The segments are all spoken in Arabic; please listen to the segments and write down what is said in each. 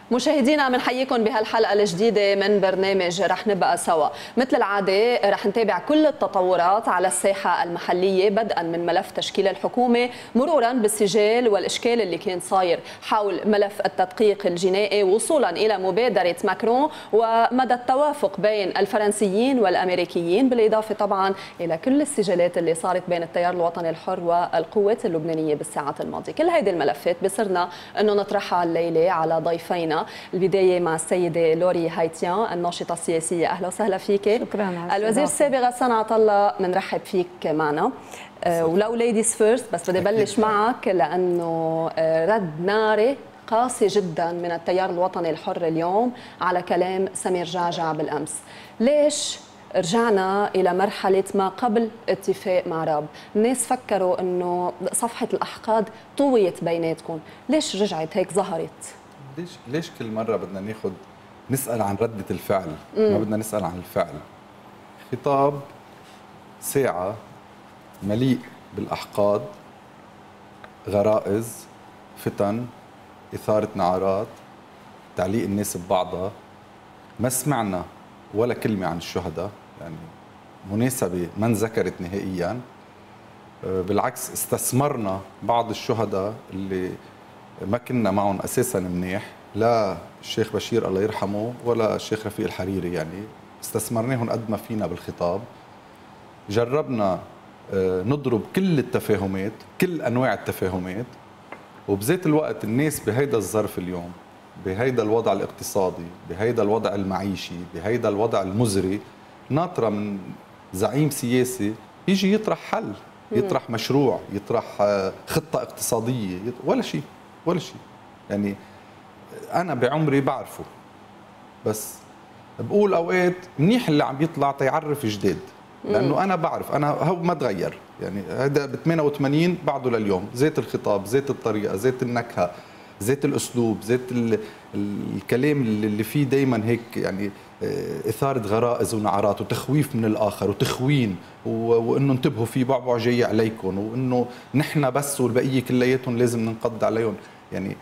مشاهدينا بنحييكم بهالحلقة الجديدة من برنامج رح نبقى سوا. مثل العادة رح نتابع كل التطورات على الساحة المحلية، بدءا من ملف تشكيل الحكومة مرورا بالسجال والإشكال اللي كان صاير حول ملف التدقيق الجنائي، وصولا إلى مبادرة ماكرون ومدى التوافق بين الفرنسيين والأمريكيين، بالإضافة طبعا إلى كل السجالات اللي صارت بين التيار الوطني الحر والقوات اللبنانية بالساعات الماضية. كل هذه الملفات بصرنا أنه نطرحها الليلة على ضيفينا. البداية مع السيدة لوري هايتيان الناشطة السياسية، أهلا وسهلا فيك. شكرا. الوزير السابق غسان عطلة، بنرحب فيك معنا. ولو ليديز فيرست، بس بدي بلش معك لأنه رد ناري قاسي جدا من التيار الوطني الحر اليوم على كلام سمير جعجع بالأمس. ليش رجعنا إلى مرحلة ما قبل اتفاق مع راب؟ الناس فكروا أنه صفحة الأحقاد طويت بيناتكم، ليش رجعت هيك ظهرت؟ ليش كل مرة بدنا نسأل عن ردة الفعل، ما بدنا نسأل عن الفعل؟ خطاب ساعة مليء بالأحقاد، غرائز، فتن، إثارة نعرات، تعليق الناس ببعضها. ما سمعنا ولا كلمة عن الشهداء، يعني مناسبة ما انذكرت نهائيا. بالعكس استثمرنا بعض الشهداء اللي ما كنا معهم اساسا منيح، لا الشيخ بشير الله يرحمه ولا الشيخ رفيق الحريري، يعني استثمرناهم قد ما فينا بالخطاب. جربنا نضرب كل التفاهمات، كل انواع التفاهمات، وبذات الوقت الناس بهيدا الظرف اليوم، بهيدا الوضع الاقتصادي، بهيدا الوضع المعيشي، بهيدا الوضع المزري، ناطره من زعيم سياسي يجي يطرح حل، يطرح مشروع، يطرح خطه اقتصاديه، ولا شيء ولا شيء. يعني أنا بعمري بعرفه، بس بقول أوقات منيح اللي عم يطلع تيعرف جديد، لأنه أنا بعرف، أنا هو ما تغير، يعني هذا ب 88 بعده لليوم، زيت الخطاب، زيت الطريقة، زيت النكهة، زيت الأسلوب، زيت الكلام اللي فيه دايما هيك، يعني إثارة غرائز ونعرات وتخويف من الآخر وتخوين، وإنه انتبهوا في بعبع جاي عليكم، وإنه نحن بس والبقية كلياتهم لازم ننقض عليهم. يعني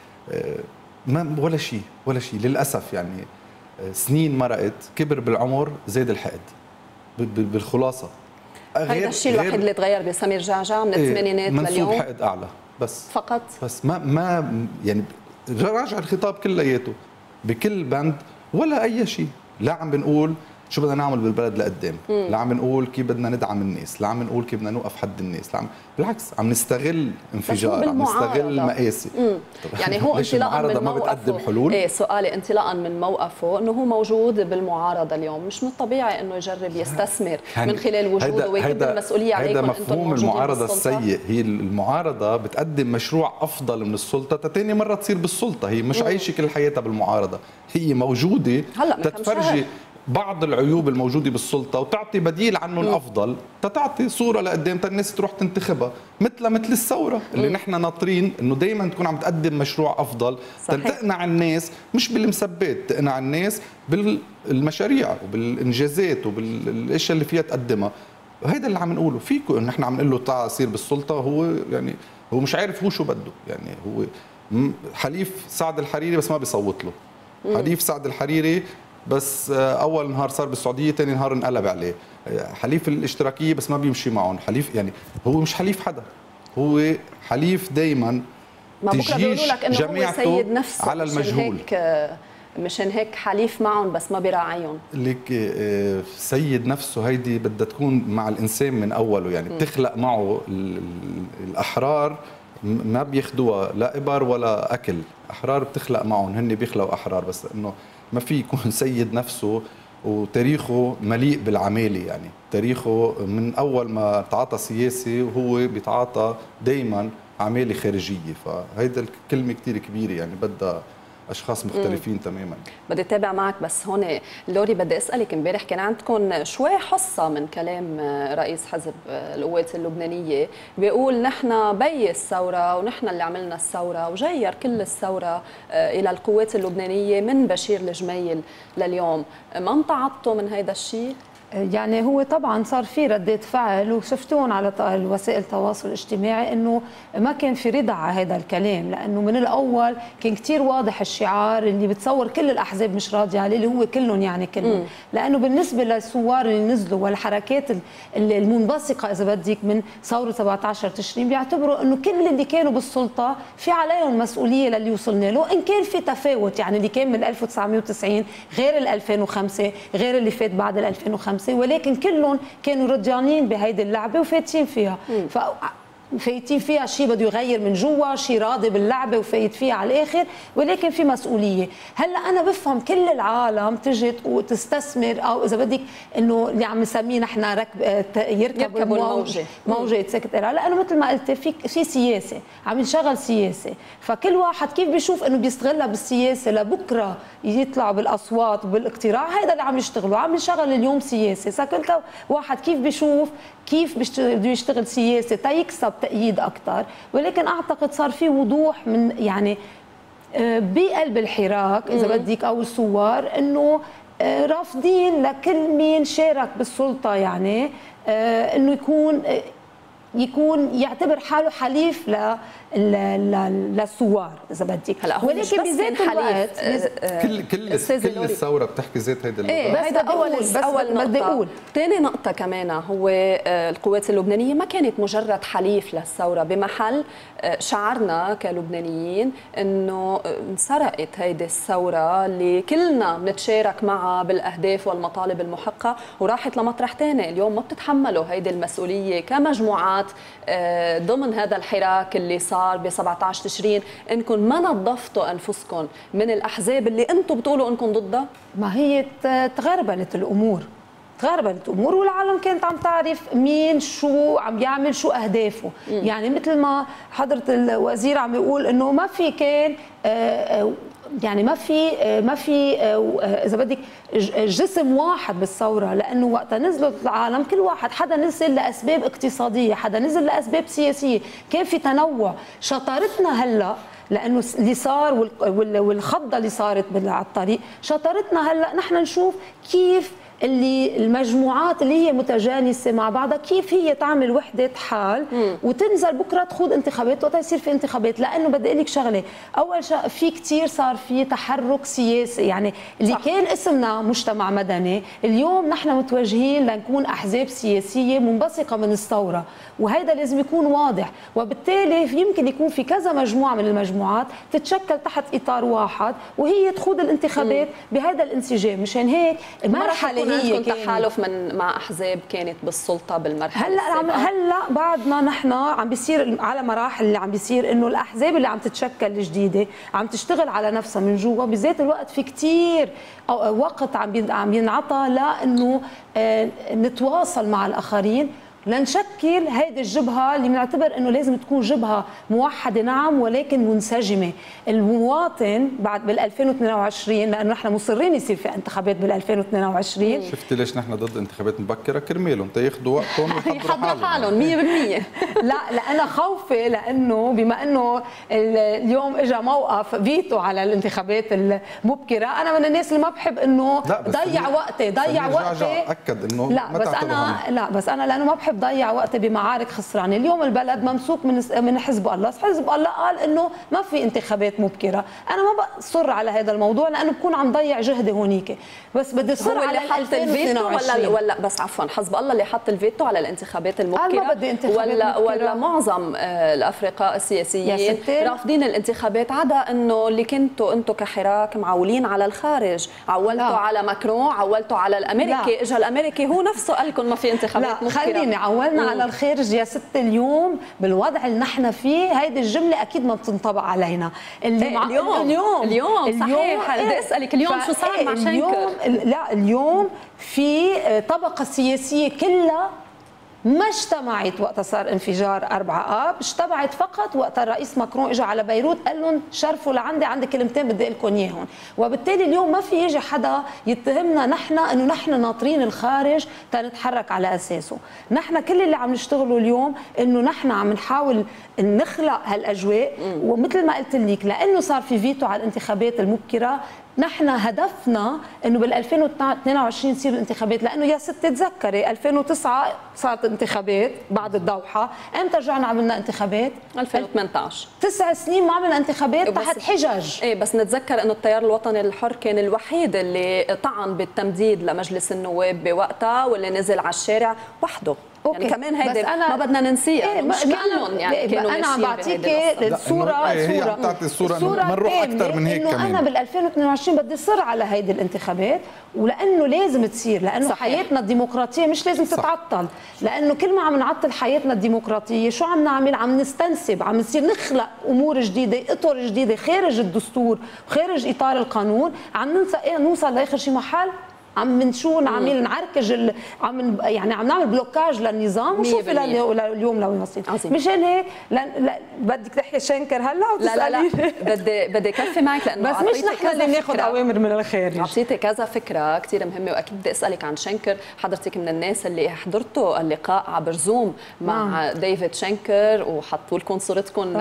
ما ولا شيء ولا شيء للأسف. يعني سنين مرقت، كبر بالعمر، زاد الحقد بالخلاصة. هذا الشيء الوحيد اللي تغير بسمير جعجع من الثمانينات لليوم، منسوب حقد أعلى بس فقط. بس ما يعني راجع الخطاب كلياته بكل بند ولا أي شيء. لا عم بنقول شو بدنا نعمل بالبلد لقدام، لا عم نقول كيف بدنا ندعم الناس، لا عم نقول كيف بدنا نوقف حد الناس، لا بالعكس عم نستغل انفجار، عم نستغل مقاسي. يعني هو انطلاقا من ما بتقدم حلول. ايه سؤالي انطلاقا من موقفه انه هو موجود بالمعارضه اليوم، مش من الطبيعي انه يجرب يستثمر يعني من خلال وجوده ويكب المسؤوليه عليكم انتم موجودين. هذا مفهوم المعارضه السيء. هي المعارضه بتقدم مشروع افضل من السلطه تاني مره تصير بالسلطه، هي مش عايشه كل حياتها بالمعارضه، هي موجوده تتفرجي بعض العيوب الموجوده بالسلطه وتعطي بديل عنه الافضل، تتعطي صوره لقدام الناس تروح تنتخبها، مثل الثوره اللي نحن ناطرين انه دائما تكون عم تقدم مشروع افضل، تقنع الناس مش بالمسبات، تقنع الناس بالمشاريع وبالانجازات وبالاشياء اللي فيها تقدمها. هيدا اللي عم نقوله فيكم، ان احنا عم نقول له تعال صير بالسلطه، هو يعني هو مش عارف هو شو بده، يعني هو حليف سعد الحريري بس ما بيصوت له، حليف سعد الحريري بس اول نهار صار بالسعوديه ثاني نهار انقلب عليه، حليف الاشتراكيه بس ما بيمشي معهم، حليف يعني هو مش حليف حدا، هو حليف دايما تجيش جماعته نفسه على المجهول، مشان هيك حليف معهم بس ما بيراعيهم. لك سيد نفسه هيدي بدها تكون مع الانسان من اوله، يعني بتخلق معه الاحرار ما بياخذوها لا ابر ولا اكل، احرار بتخلق معهم، هن بيخلقوا احرار، بس انه ما في يكون سيد نفسه. وتاريخه مليء بالعمالة، يعني تاريخه من أول ما تعاطى سياسي وهو بيتعاطى دايما عمالة خارجية، فهيدا الكلمة كتير كبيرة، يعني بدها اشخاص مختلفين تماما. بدي اتابع معك، بس هون لوري بدي اسالك، امبارح كان عندكم شوي حصه من كلام رئيس حزب القوات اللبنانيه بيقول نحن بي الثوره ونحن اللي عملنا الثوره، وجير كل الثوره الى القوات اللبنانيه من بشير الجميل لليوم. ما امتعضتوا من هذا الشيء؟ يعني هو طبعا صار في ردة فعل وشفتون على وسائل التواصل الاجتماعي انه ما كان في رضا على هذا الكلام، لانه من الاول كان كثير واضح الشعار اللي بتصور كل الاحزاب مش راضيه عليه اللي هو كلهم، يعني كلهم، لانه بالنسبه للثوار اللي نزلوا والحركات المنبثقه اذا بدك من ثوره 17 تشرين بيعتبروا انه كل اللي كانوا بالسلطه في عليهم مسؤوليه للي وصلنا له، ان كان في تفاوت، يعني اللي كان من 1990 غير ال 2005 غير اللي فات بعد ال 2005، ولكن كلهم كانوا رضيانين بهيدي اللعبه وفاتين فيها. فايتين فيها شيء بده يغير من جوا، شيء راضي باللعبه وفايت فيها على الاخر، ولكن في مسؤوليه. هلا انا بفهم كل العالم تجت وتستثمر، او اذا بدك انه اللي عم نسميه نحن يركبوا الموجه، موجه سكت، لانه مثل ما قلت في سياسه عم ينشغل سياسه، فكل واحد كيف بيشوف انه بيستغلها بالسياسه لبكره يطلعوا بالاصوات وبالاقتراع، هذا اللي عم يشتغلوا، عم ينشغل اليوم سياسه، فكل واحد كيف بيشوف كيف بده يشتغل سياسه تيكسب تأييد أكثر. ولكن أعتقد صار في وضوح من يعني بقلب الحراك إذا بدك أو الثوار إنه رافضين لكل مين شارك بالسلطة، يعني إنه يكون يعتبر حاله حليف للثوار اذا بدك. ولكن بذات الوقت كل الثوره بتحكي ذات هيدا هيدا اول نقطه. ثاني نقطه كمان هو القوات اللبنانيه ما كانت مجرد حليف للثوره، بمحل شعرنا كلبنانيين انه انسرقت هيدي الثوره اللي كلنا بنتشارك معها بالاهداف والمطالب المحقه وراحت لمطرح ثاني. اليوم ما بتتحملوا هيدي المسؤوليه كمجموعات ضمن هذا الحراك اللي صار ب 17 تشرين، انكم ما نظفتوا انفسكم من الاحزاب اللي انتم بتقولوا انكم ضدها. ما هي تغربلت الامور، والعالم كانت عم تعرف مين شو عم يعمل، شو اهدافه. يعني مثل ما حضرة الوزير عم يقول انه ما في كان يعني ما في اذا بدك جسم واحد بالثوره، لانه وقتها نزلوا العالم كل واحد حدا نزل لاسباب اقتصاديه، حدا نزل لاسباب سياسيه، كان في تنوع. شطارتنا هلا لانه اللي صار والخضه اللي صارت على الطريق، شطارتنا هلا نحن نشوف كيف اللي المجموعات اللي هي متجانسه مع بعضها كيف هي تعمل وحده حال وتنزل بكره تخوض انتخابات وقت يصير في انتخابات. لانه بدي اقول لك شغله، اول شيء في كثير صار في تحرك سياسي، يعني اللي صح. كان اسمنا مجتمع مدني اليوم نحن متوجهين لنكون احزاب سياسيه منبثقه من الثوره، وهذا لازم يكون واضح. وبالتالي يمكن يكون في كذا مجموعه من المجموعات تتشكل تحت اطار واحد وهي تخوض الانتخابات بهذا الانسجام. مشان هيك المرحله هي تحالف مع احزاب كانت بالسلطه بالمرحله هلا بعدنا نحن عم بيصير على مراحل اللي عم بيصير انه الاحزاب اللي عم تتشكل الجديده عم تشتغل على نفسها من جوا. بذات الوقت في كثير وقت عم ينعطى لانه نتواصل مع الاخرين لنشكل هيدي الجبهه اللي بنعتبر انه لازم تكون جبهه موحده نعم ولكن منسجمه. المواطن بعد بال 2022 لانه نحن مصرين يصير في انتخابات بال 2022. شفتي ليش نحن ضد انتخابات مبكره؟ كرمالهم تياخذوا وقتهم ويحضروا حالهم 100%. لا انا خوفي لانه بما انه اليوم اجى موقف فيتو على الانتخابات المبكره، انا من الناس اللي ما بحب انه ضيع وقتي اكد انه بس انا لانه ما بحب ضيع وقتي بمعارك خسرانه. اليوم البلد ممسوك من حزب الله، حزب الله قال انه ما في انتخابات مبكره، انا ما بصر على هذا الموضوع لانه بكون عم ضيع جهدي هونيك، بس بدي اصر على حط الفيتو ولا بس عفوا حزب الله اللي حط الفيتو على الانتخابات المبكره، ما بدي انتخابات ولا معظم الافرقاء السياسيين رافضين الانتخابات، عدا انه اللي كنتوا انتم كحراك معولين على الخارج، عولتوا على ماكرون، عولتوا على الامريكي، اجى الامريكي هو نفسه قال لكم ما في انتخابات مبكره. خليني عولنا على الخارج يا ست. اليوم بالوضع اللي نحن فيه هيدي الجمله اكيد ما بتنطبق علينا. اليوم صحيح. بدي اسالك اليوم شو صار مع شنكر؟ لا اليوم في طبقه سياسيه كلها ما اجتمعت وقت صار انفجار 4 آب، اجتمعت فقط وقت الرئيس ماكرون اجى على بيروت قال لهم شرفوا لعندي، عندي كلمتين بدي اقول لكم اياهم. وبالتالي اليوم ما في يجي حدا يتهمنا نحن انه نحن ناطرين الخارج تنتحرك على اساسه. نحن كل اللي عم نشتغله اليوم انه نحن عم نحاول نخلق هالاجواء، ومثل ما قلت لك لانه صار في فيتو على الانتخابات المبكره نحن هدفنا انه بال 2022 يصير الانتخابات، لانه يا ست تتذكري 2009 صارت انتخابات بعد الدوحه، امتى رجعنا عملنا انتخابات؟ 2018. 9 سنين ما عملنا انتخابات تحت حجج. ايه بس نتذكر انه التيار الوطني الحر كان الوحيد اللي طعن بالتمديد لمجلس النواب بوقتها، واللي نزل على الشارع وحده. يعني كمان هيدي ما بدنا ننسيها، مش كلهم يعني كانوا ماشيين. انا عم بعطيك الصوره، هي عم تعطي الصوره ما نروح اكثر من هيك كمان. انا بال 2022 بدي صر على هيدي الانتخابات، ولانه لازم تصير، لانه صحيح. حياتنا الديمقراطيه مش لازم تتعطل، لانه كل ما عم نعطل حياتنا الديمقراطيه شو عم نعمل؟ عم نستنسب، عم نصير نخلق امور جديده، اطر جديده خارج الدستور، خارج اطار القانون، عم نوصل لاخر شي محل عم من شو عاملين نعركج عم يعني عم نعمل بلوكاج للنظام، وشوفي اليوم لو وصلنا. مشان هيك بدك تحكي شنكر هلا وتسالي؟ لا بدي كفي معك، لانه بس مش نحن اللي ناخذ اوامر من الخارج. اعطيتي كذا فكره كثير مهمه، واكيد بدي اسالك عن شنكر. حضرتك من الناس اللي حضرتوا اللقاء عبر زوم مع ديفيد شنكر، وحطوا لكم صورتكم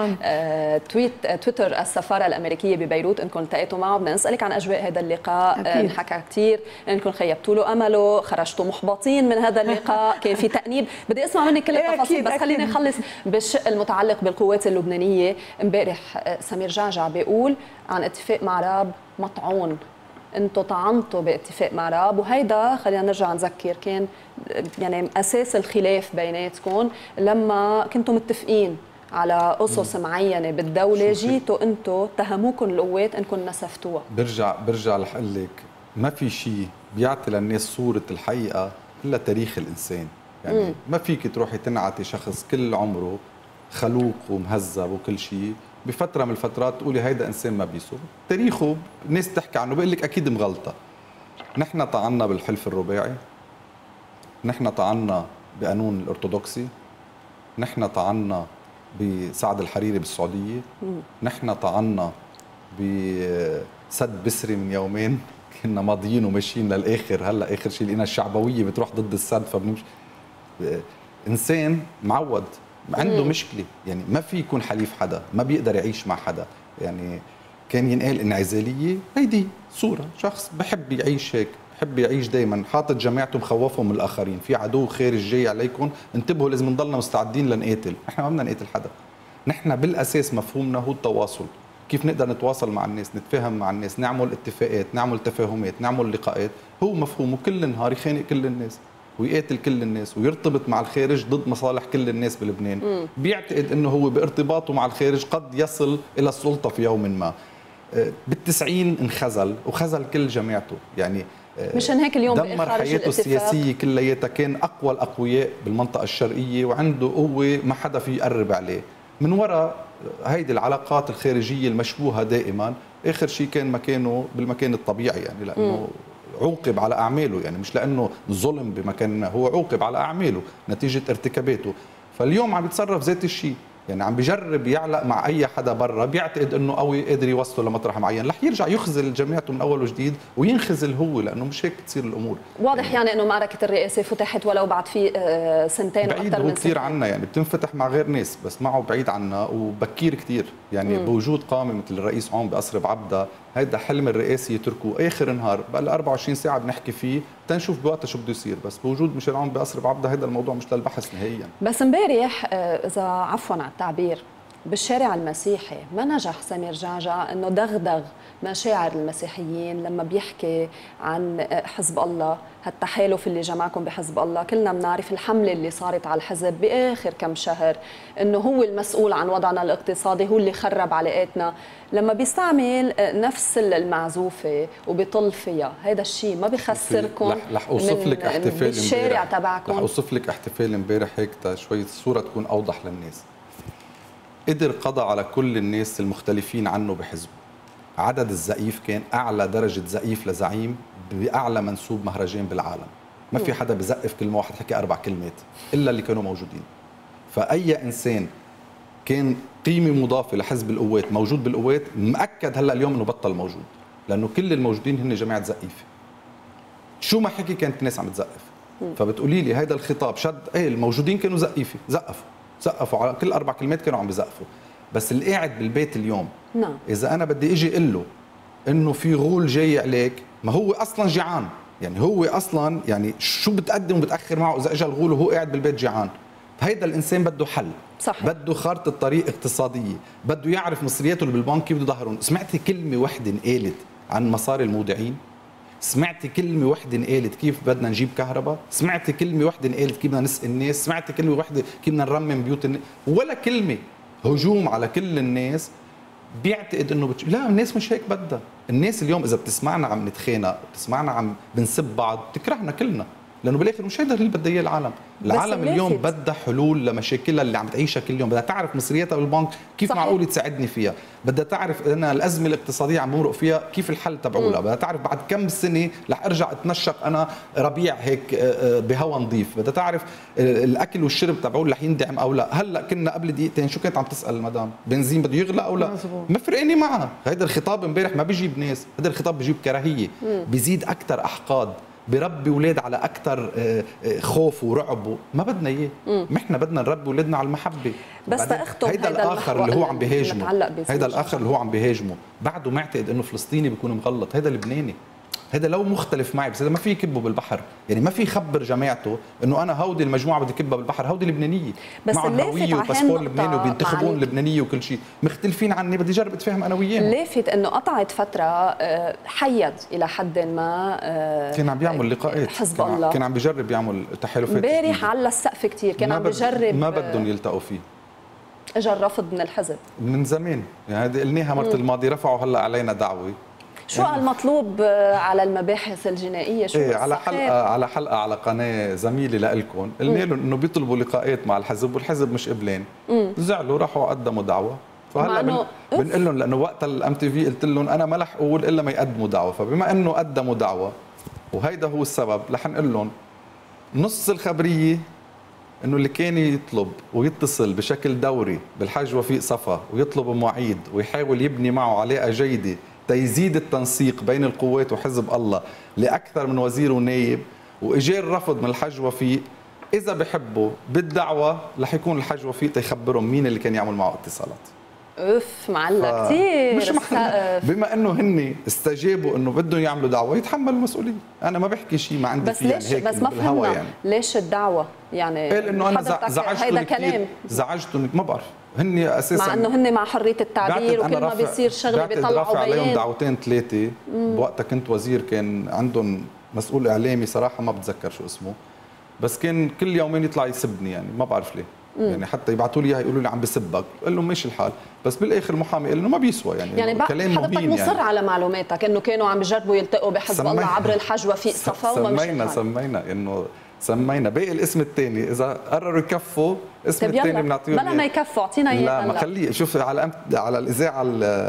تويتر السفاره الامريكيه ببيروت انكم التقيتوا معه. بدنا نسالك عن اجواء هذا اللقاء. انحكى كثير انكم خيبتوا له امله، خرجتوا محبطين من هذا اللقاء، كان في تأنيب. بدي اسمع منك كل التفاصيل، بس خليني نخلص بالشق المتعلق بالقوات اللبنانيه. امبارح سمير جعجع بيقول عن اتفاق معراب مطعون. انتم طعنتوا باتفاق معراب، وهيدا خلينا نرجع نذكر كان يعني اساس الخلاف بيناتكم لما كنتم متفقين على اسس معينه بالدوله، جيتوا انتم اتهموكم القوات انكم نسفتوها. برجع رح اقول لك ما في شيء بيعطي للناس صورة الحقيقة إلا تاريخ الإنسان. يعني ما فيك تروحي تنعتي شخص كل عمره خلوق ومهذب وكل شيء، بفترة من الفترات تقولي هيدا إنسان ما بيسوى. تاريخه الناس تحكي عنه بيقول لك أكيد مغلطة. نحن طعنا بالحلف الرباعي، نحن طعنا بقانون الأرثوذكسي، نحن طعنا بسعد الحريري بالسعودية، نحن طعنا بسد بسري من يومين كنا ماضيين وماشيين للاخر. هلا اخر شيء لقينا الشعبويه بتروح ضد السد، فبنمشي. انسان معود عنده مشكله، يعني ما في يكون حليف حدا، ما بيقدر يعيش مع حدا. يعني كان ينقال انعزاليه، هيدي صوره شخص بحب يعيش هيك، بحب يعيش دائما حاطط جماعته مخوفهم من الاخرين، في عدو خارج جاي عليكم، انتبهوا لازم نضلنا مستعدين لنقاتل. نحن ما بدنا نقاتل حدا، نحن بالاساس مفهومنا هو التواصل. كيف نقدر نتواصل مع الناس، نتفاهم مع الناس، نعمل اتفاقات، نعمل تفاهمات، نعمل لقاءات. هو مفهومه كل نهار يخانق كل الناس ويقاتل كل الناس ويرتبط مع الخارج ضد مصالح كل الناس بلبنان. بيعتقد انه هو بارتباطه مع الخارج قد يصل الى السلطه في يوم ما. بال90 انخزل وخزل كل جماعته. يعني مشان هيك اليوم دمر حياته السياسيه كلياتها. كان اقوى الاقوياء بالمنطقه الشرقيه وعنده قوه ما حدا في يقرب عليه. من وراء هيدي العلاقات الخارجيه المشبوهه دائما، اخر شيء كان مكانه بالمكان الطبيعي، يعني لانه عوقب على اعماله، يعني مش لانه ظلم بمكان ما، هو عوقب على اعماله نتيجه ارتكاباته. فاليوم عم يتصرف ذات الشيء، يعني عم بيجرب يعلق مع اي حدا برا، بيعتقد انه قوي قادر يوصله لمطرح معين، رح يرجع يخزل جماعته من اول وجديد وينخزل هو، لانه مش هيك تصير الامور. واضح يعني انه معركه الرئاسه فتحت ولو بعد في سنتين واكثر من سنتين. بعيد كثير عنا، يعني بتنفتح مع غير ناس، بس معه بعيد عنا وبكير كثير. يعني بوجود قامه مثل الرئيس عون بقصر بعبده، هيدا حلم الرئاسي يتركوه اخر نهار، بقى له 24 ساعه بنحكي فيه تنشوف بوقتها شو بده يصير، بس بوجود ميشيل عون بقصر بعبده هيدا الموضوع مش للبحث نهائيا. بس امبارح اذا عفوا على التعبير بالشارع المسيحي ما نجح سمير جعجع انه دغدغ مشاعر المسيحيين لما بيحكي عن حزب الله، هالتحالف اللي جمعكم بحزب الله. كلنا بنعرف الحمله اللي صارت على الحزب باخر كم شهر، انه هو المسؤول عن وضعنا الاقتصادي، هو اللي خرب علاقاتنا. لما بيستعمل نفس المعزوفه وبيطل فيها، هذا الشيء ما بيخسركم؟ رح اوصف لك احتفال بالشارع تبعكم. رح اوصف لك احتفال امبارح هيك شوي الصوره تكون اوضح للناس. قدر قضى على كل الناس المختلفين عنه بحزبه. عدد الزقيف كان أعلى درجة زقيف لزعيم بأعلى منسوب مهرجان بالعالم. ما في حدا بزقف كلمة واحد حكي 4 كلمات إلا اللي كانوا موجودين. فأي إنسان كان قيمة مضافة لحزب القوات موجود بالقوات، مأكد هلأ اليوم إنه بطل موجود، لأنه كل الموجودين هن جماعة زقيفة. شو ما حكي كانت الناس عم تزقف. فبتقولي لي هيدا الخطاب شد، ايه الموجودين كانوا زقيفة، زقفوا على كل 4 كلمات كانوا عم بزقفوا. بس اللي قاعد بالبيت اليوم، نعم، إذا أنا بدي إجي أقول له انه في غول جاي عليك، ما هو اصلا جيعان، يعني هو اصلا يعني شو بتقدم وبتاخر معه اذا اجى الغول وهو قاعد بالبيت جيعان. هيدا الانسان بده حل، صحيح. بده خارطه طريق اقتصاديه، بده يعرف مصرياته اللي بالبنك كيف بده يظهرهم. سمعتي كلمه وحده انقالت عن مصاري المودعين؟ سمعتي كلمه وحده انقالت كيف بدنا نجيب كهرباء؟ سمعتي كلمه وحده انقالت كيف بدنا نسقي الناس؟ سمعتي كلمه وحده كيف بدنا نرمم بيوت الناس؟ ولا كلمه. هجوم على كل الناس. بيعتقد انه لا، الناس مش هيك بدها. الناس اليوم اذا بتسمعنا عم نتخانق، بتسمعنا عم بنسب بعض، بتكرهنا كلنا، لانه بالاخر مش هيدا اللي بدها اياه العالم. العالم اليوم بدها حلول لمشاكلها اللي عم تعيشها كل يوم، بدها تعرف مصرياتها بالبنك كيف صحيح. معقول تساعدني فيها، بدها تعرف ان الازمه الاقتصاديه عم بمرق فيها كيف الحل تبعولها، بدها تعرف بعد كم سنه رح ارجع اتنشق انا ربيع هيك بهوا نظيف، بدها تعرف الاكل والشرب تبعول رح يندعم او لا. هلا كنا قبل دقيقتين شو كانت عم تسال المدام؟ بنزين بده يغلى او لا؟ ما فرقني معها. هيدا الخطاب امبارح ما بيجيب ناس، هذا الخطاب بيجيب كراهيه، بيزيد اكثر احقاد، بربي اولاد على اكثر خوف ورعب. ما بدنا اياه، نحن بدنا نربي اولادنا على المحبه. بس تاخذوا هيدا الاخر اللي هو عم بيهاجمه، هيدا الاخر اللي هو عم بيهاجمه بعده معتقد انه فلسطيني بيكون مغلط. هيدا لبناني، هذا لو مختلف معي، بس هذا ما في يكبه بالبحر، يعني ما في يخبر جماعته انه انا هودي المجموعه بدي كبها بالبحر، هودي لبنانيه معهم هويه وباسبور لبناني وبينتخبون لبنانيه وكل شيء، مختلفين عني، بدي اجرب اتفاهم انا وياهم. لافت انه قطعت فتره حيد الى حد ما كان عم بيعمل لقاءات، حزب الله كان عم بيجرب يعمل تحالفات. امبارح على السقف كثير كان عم بيجرب، ما بدهم يلتقوا فيه. اجى الرفض من الحزب من زمان، يعني هذه قلناها مرة الماضي، رفعوا هلا علينا دعوه. شو المطلوب على المباحث الجنائيه؟ شو على حلقه على قناه زميلي لكم قلنا لهم انه بيطلبوا لقاءات مع الحزب والحزب مش قبلين، زعلوا راحوا قدموا دعوه. فهلا بنقول لهم لانه وقت الام تي في قلت لهم انا ما رح اقول الا ما يقدموا دعوه، فبما انه قدموا دعوه وهيدا هو السبب، رح نقول لهم نص الخبريه انه اللي كان يطلب ويتصل بشكل دوري بالحاج وفيق صفا ويطلب معيد ويحاول يبني معه علاقه جيده تيزيد التنسيق بين القوات وحزب الله لاكثر من وزير ونايب، واجى الرفض من الحاج وفيق، اذا بحبوا بالدعوه رح يكون الحاج وفيق تيخبرهم مين اللي كان يعمل معه اتصالات. اوف معلق كثير. مش بما انه هن استجابوا انه بدهم يعملوا دعوه يتحملوا المسؤوليه. انا ما بحكي شيء ما عندي فيه يعني هيك بس ما فهمنا يعني. ليش الدعوه يعني؟ قال انه انا زعجتهم كثير، زعجتهم ما بعرف، هن اساسا مع انه هن مع حريه التعبير وكل ما بيصير شغله بيطلعوا بيان. عليهم دعوتين ثلاثه بوقتها كنت وزير، كان عندهم مسؤول اعلامي صراحه ما بتذكر شو اسمه، بس كان كل يومين يطلع يسبني، يعني ما بعرف ليه. يعني حتى يبعثوا لي اياها يقولوا لي عم بسبك، قال لهم ماشي الحال، بس بالاخر المحامي قال انه ما بيسوى، يعني كلام حضرتك مصر يعني. على معلوماتك انه كانوا عم بيجربوا يلتقوا بحزب الله عبر الحج وفيق صفا وما مشي سمينا انه سمينا باقي الاسم الثاني اذا قرروا يكفوا اسم الثاني بنعطيهم بلا ما يكفوا اعطينا اياه. لا ما خليه، شوف على الاذاعه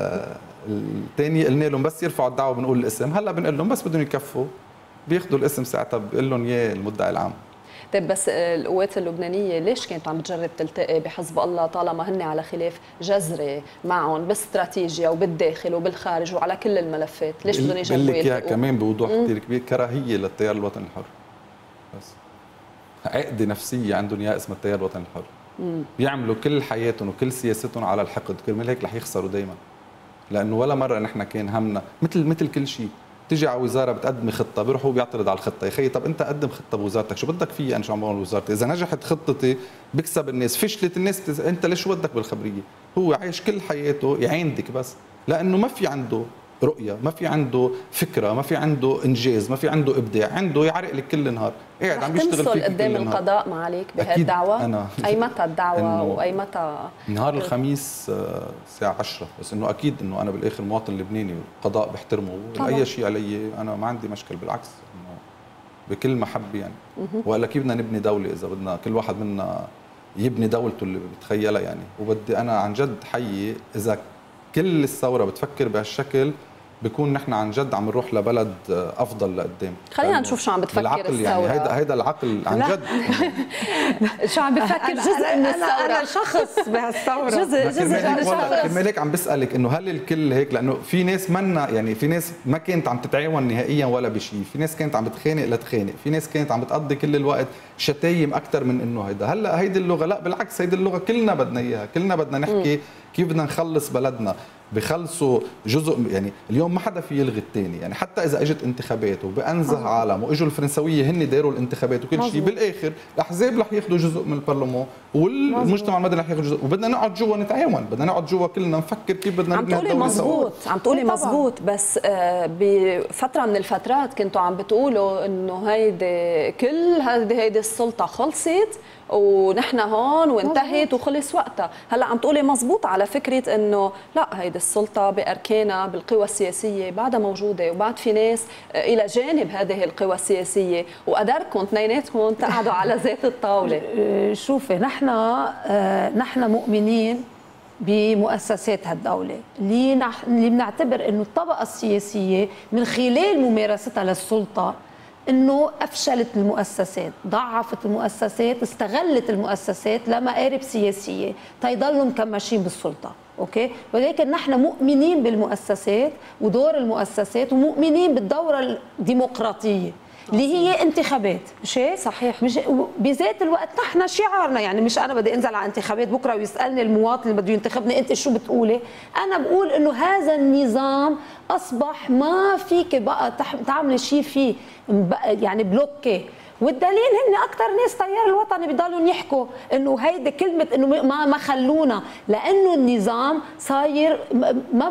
الثانيه قلنا لهم بس يرفعوا الدعوه بنقول الاسم، هلا بنقول لهم بس بدهم يكفوا بياخذوا الاسم ساعتها بقول لهم يا المدعي العام. طيب بس القوات اللبنانيه ليش كانت عم بتجرب تلتقي بحزب الله طالما هن على خلاف جذري معهم باستراتيجيه وبالداخل وبالخارج وعلى كل الملفات؟ ليش بدهم يجربوا يلتقوا؟ بقول لك كمان بوضوح كثير كبير، كراهيه للتيار الوطني الحر، بس عقده نفسيه عندهم اياها اسمها التيار الوطني الحر. بيعملوا كل حياتهم وكل سياستهم على الحقد، كرمال هيك رح يخسروا دائما، لانه ولا مره نحن كان همنا مثل كل شيء تيجي على وزاره بتقدمي خطه بيروح هو بيعترض على الخطه، يا خيي طب انت قدم خطه بوزارتك، شو بدك فيي انا شو عم بعمل بوزارتي؟ اذا نجحت خطتي بكسب الناس، فشلت الناس انت ليش شو بدك بالخبريه؟ هو عايش كل حياته يعاندك بس، لانه ما في عنده رؤيه، ما في عنده فكره، ما في عنده انجاز، ما في عنده ابداع، عنده يعرق لك كل نهار، قاعد عم بيشتغل فيك قدام القضاء معاليك بهالدعوه؟ اي متى الدعوه واي متى؟ نهار الخميس الساعه 10، بس انه اكيد انه انا بالاخر مواطن لبناني والقضاء بحترمه، اي شيء علي انا ما عندي مشكل، بالعكس انه بكل محبه يعني. ولا كيف بدنا نبني دوله اذا بدنا كل واحد منا يبني دولته اللي بتخيلها يعني. وبدي انا عن جد حيي اذا كل الثوره بتفكر بهالشكل، بكون نحن عن جد عم نروح لبلد افضل لقدام. خلينا نشوف شو عم بتفكر الثوره يعني هيدا العقل عن جد شو عم بفكر جزء من الثوره. انا شخص بهالثوره، جزء كرمال هيك عم بسالك انه هل الكل هيك؟ لانه في ناس منا يعني في ناس ما كانت عم تتعاون نهائيا ولا بشيء، في ناس كانت عم بتخانق لتخانق، في ناس كانت عم بتقضي كل الوقت شتايم اكثر من انه هيدا. هلا هيدي اللغه لا بالعكس، هيدي اللغه كلنا بدنا اياها، كلنا بدنا نحكي كيف بدنا نخلص بلدنا، بخلصوا جزء. يعني اليوم ما حدا في يلغي الثاني، يعني حتى اذا اجت انتخابات وبانزه عالم واجوا الفرنسويه هن داروا الانتخابات وكل شيء، بالاخر الاحزاب رح ياخذوا جزء من البرلمان والمجتمع المدني رح ياخذ جزء، وبدنا نقعد جوا نتعاون، بدنا نقعد جوا كلنا نفكر كيف بدنا نبني الدوله. عم تقولي مزبوط، بس بفتره من الفترات كنتوا عم بتقولوا انه هيدي كل هيدي السلطه خلصت ونحن هون وانتهت وخلص وقتها. هلا عم تقولي مزبوط على فكره انه لا، هيدي السلطه باركانها بالقوى السياسيه بعدها موجوده، وبعد في ناس الى جانب هذه القوى السياسيه، وقدركم اثنيناتكم تقعدوا على ذات الطاوله. شوفي، نحن مؤمنين بمؤسسات هالدولة اللي بنعتبر انه الطبقة السياسية من خلال ممارستها للسلطة انه افشلت المؤسسات، ضعفت المؤسسات، استغلت المؤسسات لمآرب سياسية تيضلوا مكمشين بالسلطة. اوكي، ولكن نحن مؤمنين بالمؤسسات ودور المؤسسات، ومؤمنين بالدورة الديمقراطية اللي هي انتخابات، مش هيك؟ صحيح. مش بذات الوقت نحن شعارنا، يعني مش انا بدي انزل على انتخابات بكره ويسالني المواطن اللي بده ينتخبني انت شو بتقولي؟ انا بقول انه هذا النظام اصبح ما فيك بقى تعملي شيء فيه، يعني بلوكي. والدليل هن اكثر ناس تيار الوطني بيضلوا يحكوا انه هيدي كلمه انه ما خلونا، لانه النظام صاير ما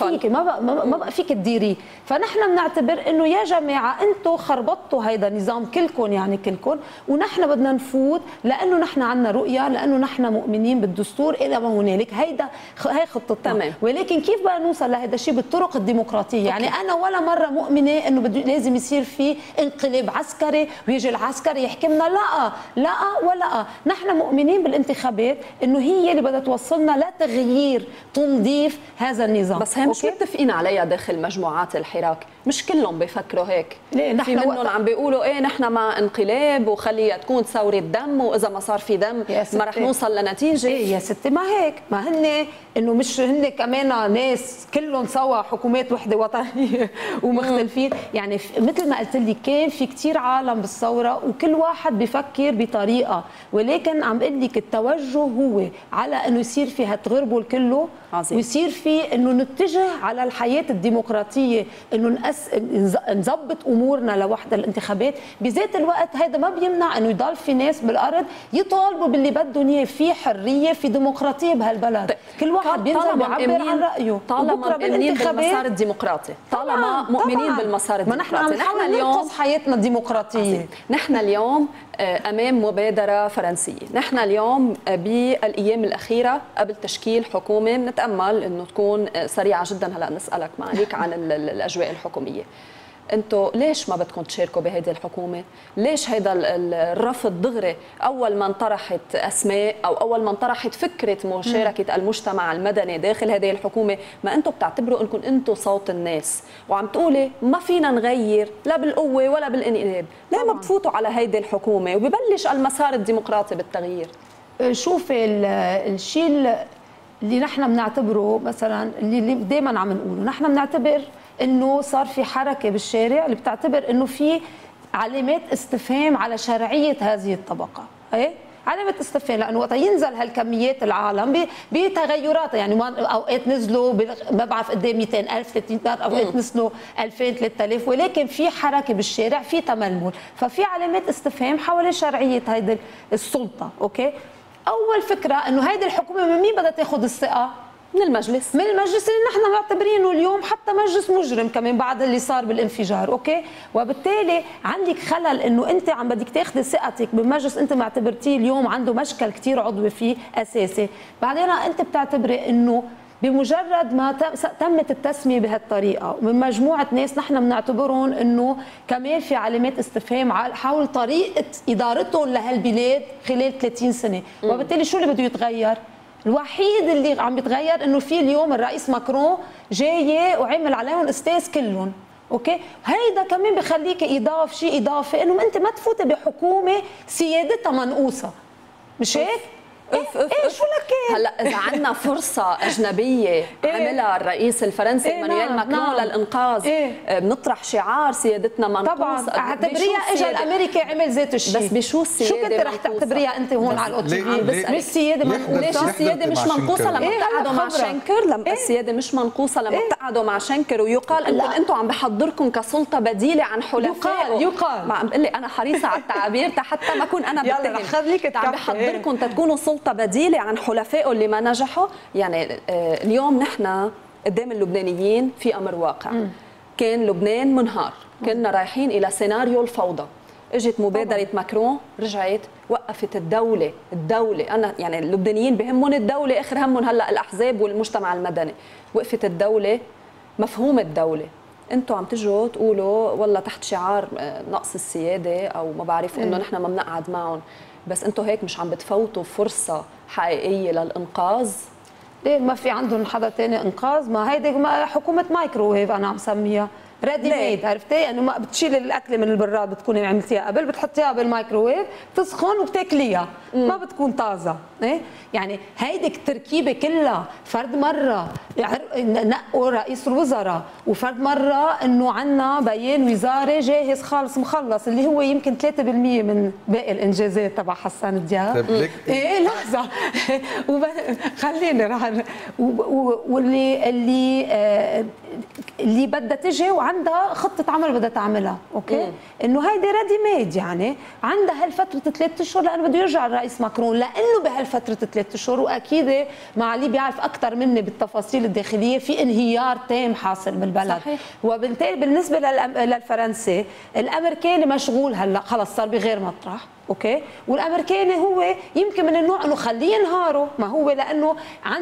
بقى فيك تديريه. فنحن بنعتبر انه يا جماعه انتم خربطتوا هيدا النظام كلكم، يعني كلكم، ونحن بدنا نفوت لانه نحن عندنا رؤيه، لانه نحن مؤمنين بالدستور الى ما هنالك. هي خطتنا. ولكن كيف بقى نوصل لهذا الشيء؟ بالطرق الديمقراطيه. يعني انا ولا مره مؤمنه انه لازم يصير في انقلاب عسكري ويجي العسكري يحكمنا، لا ولا. نحن مؤمنين بالانتخابات انه هي اللي بدها توصلنا لتغيير تنظيف هذا النظام. بس هي مش متفقين عليها داخل مجموعات الحراك، مش كلهم بيفكروا هيك. ليه؟ في منهم عم بيقولوا ايه نحن مع انقلاب وخليها تكون ثوره دم، واذا ما صار في دم ما رح نوصل لنتيجه. ايه يا ستي، ما هيك، ما هن انه مش هن كمان ناس كلهم سوا حكومات وحده وطنيه ومختلفين. يعني مثل ما قلت لك كان في كثير عالم بالثوره وكل واحد بفكر بطريقه، ولكن عم بقول لك التوجه هو على انه يصير في هالتغربل كله عظيم. ويصير في انه نتجه على الحياه الديمقراطيه، انه نظبط امورنا لوحده الانتخابات. بذات الوقت هذا ما بيمنع انه يضل في ناس بالارض يطالبوا باللي بدهم اياه، في حريه، في ديمقراطيه بهالبلد. كل واحد بينزل بيعبر عن رايه. طالما مؤمنين بالمسار الديمقراطي، طالما مؤمنين بالمسار الديمقراطي. ما نحن عم نحاول ننقذ حياتنا الديمقراطيه. نحن اليوم امام مبادره فرنسيه، نحن اليوم بالايام الاخيره قبل تشكيل حكومه بنتامل انه تكون سريعه جدا. هلا نسالك معاليك عن الاجواء الحكوميه. انتم ليش ما بدكم تشاركوا بهذه الحكومه؟ ليش هيدا الرفض دغري اول ما انطرحت اسماء او اول ما انطرحت فكره مشاركه المجتمع المدني داخل هذه الحكومه؟ ما انتم بتعتبروا انكم انتم صوت الناس وعم تقولي ما فينا نغير لا بالقوه ولا بالانقلاب، ليه ما بتفوتوا على هيدي الحكومه وببلش المسار الديمقراطي بالتغيير؟ شوفي الشيء اللي نحن بنعتبره مثلا، اللي دائما عم نقوله، نحن بنعتبر انه صار في حركه بالشارع اللي بتعتبر انه في علامات استفهام على شرعيه هذه الطبقه. ايه علامه استفهام، لانه وقت ينزل هالكميات العالم بتغيرات، يعني اوقات نزلوا ما بعرف قد ايه 200,000 300,000، اوقات نزلوا 2000 3000، ولكن في حركه بالشارع، في تململ، ففي علامات استفهام حول شرعيه هيدي السلطه. اوكي، اول فكره انه هيدي الحكومه من مين بدها تاخذ الثقه؟ من المجلس اللي نحن معتبرينه اليوم حتى مجلس مجرم كمان بعد اللي صار بالانفجار. اوكي، وبالتالي عندك خلل انه انت عم بدك تاخذي ثقتك بمجلس انت معتبرتيه اليوم عنده مشكل كثير عضوي فيه اساسي، بعدين انت بتعتبري انه بمجرد ما تمت التسميه بهالطريقه من مجموعه ناس نحن بنعتبرهم انه كمان في علامات استفهام حول طريقه ادارتهم لهالبلاد خلال 30 سنه، وبالتالي شو اللي بده يتغير؟ الوحيد اللي عم بيتغير انه في اليوم الرئيس ماكرون جاي وعمل عليهم استاذ كلهم. اوكي، هيدا كمان بخليك شيء اضافي انه انت ما تفوتي بحكومه سيادتها منقوصه، مش هيك؟ شو لك هلا اذا عندنا فرصه اجنبيه عملها الرئيس الفرنسي ايمانويل ماكرون للانقاذ، بنطرح شعار سيادتنا منقوص. طبعا اعتبريها اجى الامريكي عمل ذات الشيء، بس بشو السياده؟ شو كنت رح تعتبريها انت هون على الاو تي في؟ مش السياده منقوصه؟ ليش السياده مش منقوصه لما بتقعدوا مع شنكر؟ لما السياده مش منقوصه لما بتقعدوا مع شنكر ويقال انتم عم بحضركم كسلطه بديله عن حلفائه. يقال ما عم بقول لي انا حريصه على التعابير حتى ما اكون انا يلا رح خليك عم بحضركم تكونوا سلطه بديله عن حلفائه اللي ما نجحوا. يعني اليوم نحن قدام اللبنانيين في امر واقع. كان لبنان منهار، كنا رايحين الى سيناريو الفوضى. اجت مبادره ماكرون، رجعت وقفت الدوله انا يعني اللبنانيين بهمهم الدوله، اخر همهم هلا الاحزاب والمجتمع المدني. وقفت الدوله، مفهوم الدوله. انتم عم تجوا تقولوا والله تحت شعار نقص السياده او ما بعرف انه نحن ما بنقعد معهم، بس انتم هيك مش عم بتفوتوا فرصه حقيقيه للانقاذ. ليه ما في عندهم حدا تاني انقاذ؟ ما هيدي حكومه مايكروويف انا عم سميها ريدي ميد، عرفتي؟ يعني ما بتشيلي الاكله من البراد بتكوني عملتيها قبل، بتحطيها بالمايكروويف تسخن وبتاكليها، ما بتكون طازه. إيه؟ يعني هيدي التركيبه كلها فرد مره نقوا رئيس الوزراء، وفرد مره انه عندنا بيان وزاري جاهز خالص مخلص اللي هو يمكن 3% من باقي الانجازات تبع حسان دياب. ايه لحظه خليني واللي اللي بدها تجي وعندها خطه عمل بدها تعملها، اوكي؟ انه هيدي ريدي ميد، يعني عندها هالفتره 3 اشهر لانه بده يرجع الرئيس ماكرون، لانه بهالفتره 3 اشهر واكيد معالي بيعرف اكثر مني بالتفاصيل الداخليه في انهيار تام حاصل بالبلد. صحيح. وبالتالي بالنسبه للفرنسي الامريكاني مشغول هلا خلص صار بغير مطرح، اوكي؟ والامريكاني هو يمكن من النوع انه خليه ينهاروا، ما هو لانه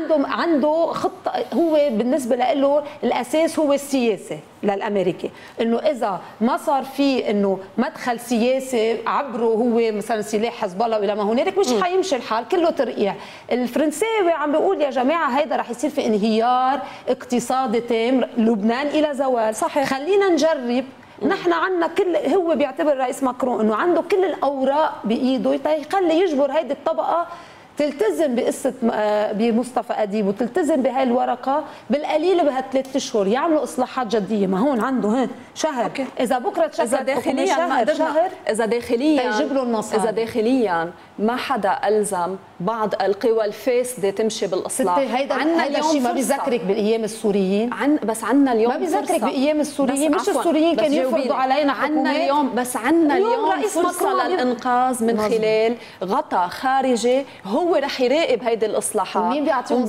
عنده خطه، هو بالنسبه له الاساس هو السياسه للامريكي، انه اذا ما صار في انه مدخل سياسي عبره هو مثلا سلاح حزب الله والى ما هنالك مش حيمشي الحال، كله ترقيع. الفرنساوي عم بيقول يا جماعه هيدا رح يصير في انهيار اقتصادي تام، لبنان الى زوال. صحيح. خلينا نجرب. نحن عندنا كل، هو بيعتبر الرئيس ماكرون انه عنده كل الاوراق بايده يخلي يجبر هيدي الطبقه تلتزم بقصه بمصطفى اديب وتلتزم بهاي الورقه بالقليله بهال3 اشهر، يعملوا اصلاحات جديه. ما هون عنده هون شهر. أوكي. اذا بكره تشكل داخليا شهر اذا داخليا يجيب له النصارى، اذا داخليا ما حدا الزم بعض القوى الفاسده تمشي بالاصلاح. هيدا الشيء ما بيذكرك بالايام السوريين؟ بس عندنا اليوم ما بيذكرك بايام السوريين؟ مش السوريين كانوا يفرضوا علينا حكومات؟ عندنا اليوم، بس عندنا اليوم فرصه للانقاذ من خلال غطاء خارجي هو رح يراقب هيدي الاصلاحات. مين بيعطيهم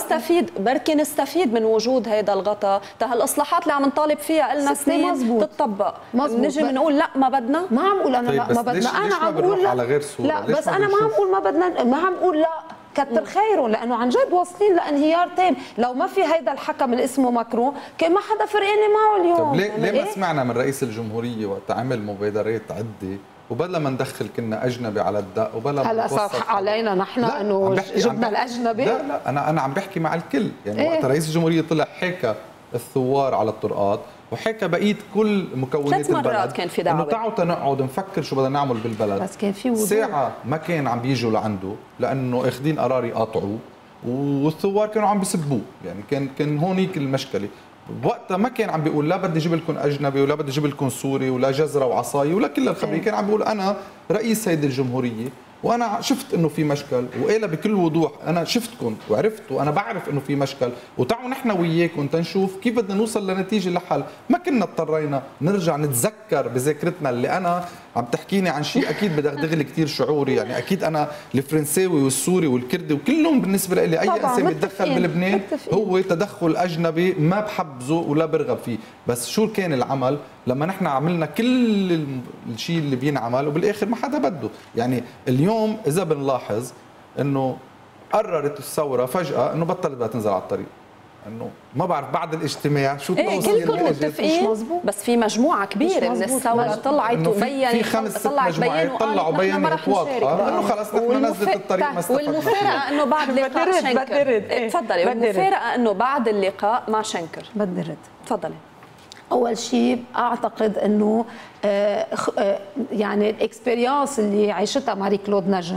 بركي نستفيد من وجود هيدا الغطاء، هالاصلاحات اللي عم نطالب فيها لنا سنين تطبق. نجي بنقول لا ما بدنا. ما عم اقول انا لا ما بدنا، انا عم اقول على غير صورة. لا بس انا ما عم اقول ما بدنا، ما عم اقول لا كتر خيرهم، لانه عن جد واصلين لانهيار تام. لو ما في هيدا الحكم اللي اسمه ماكرون كان ما حدا فرقاني معه اليوم. طب ليه ما سمعنا من رئيس الجمهوريه وقت عمل مبادرات عده وبدل ما ندخل كنا اجنبي على الدق وبلا هلا صار علينا نحن انه جبنا الاجنبي؟ لا انا عم بحكي مع الكل، يعني وقت رئيس الجمهوريه طلع حكى الثوار على الطرقات وحكى بقيه كل مكونات 3 مرات كان في دعوه انه تعالوا تنقعد نفكر شو بدنا نعمل بالبلد. بس كان في وضوح. ساعه ما كان عم بيجوا لعنده لانه اخذين قرار يقاطعوه والثوار كانوا عم بيسبوه، يعني كان هونيك المشكله. وقتها ما كان عم بيقول لا بدي اجيب لكم اجنبي ولا بدي اجيب لكم سوري ولا جزره وعصاي ولا كل الخبريه، كان عم بيقول انا رئيس هيدي الجمهوريه وانا شفت انه في مشكل وقالها بكل وضوح، انا شفتكم وعرفت وانا بعرف انه في مشكل وتعالوا نحن وياكم تنشوف كيف بدنا نوصل لنتيجه لحل. ما كنا اضطرينا نرجع نتذكر بذاكرتنا اللي انا عم تحكيني عن شيء اكيد بدغدغ لي كثير شعوري، يعني اكيد انا الفرنساوي والسوري والكردي وكلهم بالنسبه لي اي انسان بيتدخل بلبنان هو تدخل اجنبي ما بحبزه ولا برغب فيه. بس شو كان العمل لما نحن عملنا كل الشيء اللي بينعمل وبالاخر ما حدا بده؟ يعني اليوم اذا بنلاحظ انه قررت الثوره فجاه انه بطلت بدها تنزل على الطريق، انه ما بعرف بعد الاجتماع شو التوصيه كلكم متفقين، بس في مجموعه كبيره من الثوره طلعت وبينت، في 5 مجموعات طلعوا بيانات واضحه انه خلص نحن نزلت الطريق ما استفدنا. والمفارقه انه بعد لقاء شنكر تفضلي، والمفارقه انه بعد اللقاء مع شنكر بدرد تفضلي. اول شيء اعتقد انه يعني الاكسبيرينس اللي عيشتها ماري كلود نجم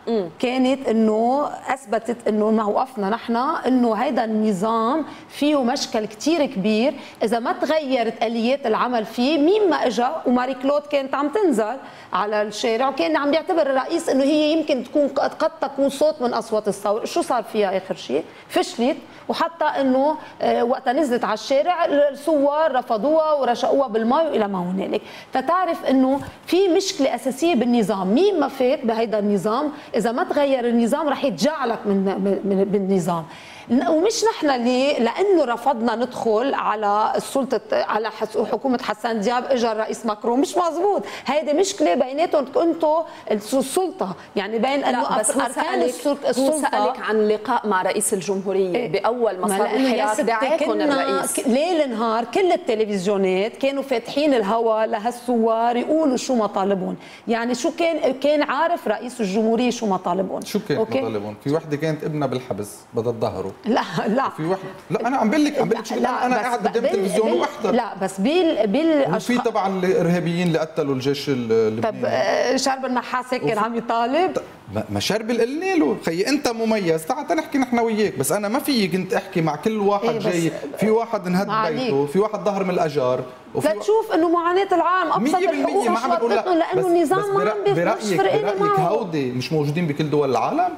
كانت انه اثبتت انه موقفنا نحن انه هيدا النظام فيه مشكل كثير كبير، اذا ما تغيرت اليات العمل فيه. مين ما اجى وماري كلود كانت عم تنزل على الشارع وكان عم بيعتبر الرئيس انه هي يمكن تكون قد تكون صوت من اصوات الثوره. شو صار فيها اخر شيء؟ فشلت، وحتى انه وقتها نزلت على الشارع الثوار رفضوها ورشقوها بالماء والى ما هنالك. فتعرف انه في مشكله اساسيه بالنظام، مين ما فات بهيدا النظام اذا ما تغير النظام رح يتجعلك بالنظام. ومش نحن اللي لانه رفضنا ندخل على السلطه على حكومه حسان دياب اجى الرئيس ماكرون، مش مزبوط. هيدي مشكله بيناتهم انتم السلطه، يعني بين انه بس اركان السلطه. هو سألك عن لقاء مع رئيس الجمهوريه باول ما صار الحراك، دعاكم الرئيس ليل نهار كل التلفزيونات كانوا فاتحين الهوا لهالثوار يقولوا شو مطالبهم. يعني شو كان عارف رئيس الجمهوريه شو مطالبهم؟ شو كانت مطالبهم؟ في وحده كانت ابنها بالحبس بدها تظهره. لا في وحده، لا انا عم بقول لك شو انا قاعد قدام التلفزيون وبحضر. لا بس وفي طبعا الارهابيين اللي قتلوا الجيش اللبناني. طب شرب النحاس كان عم يطالب. ما شرب قلنا له خيي انت مميز، تعال نحكي نحن وياك، بس انا ما في كنت احكي مع كل واحد جاي. في واحد انهد بيته، في واحد ظهر من الاجار، لتشوف انه معاناه العالم ابسط الحقوق مش وقتهم، لانه النظام ما عم برايك هودي مش موجودين بكل دول العالم؟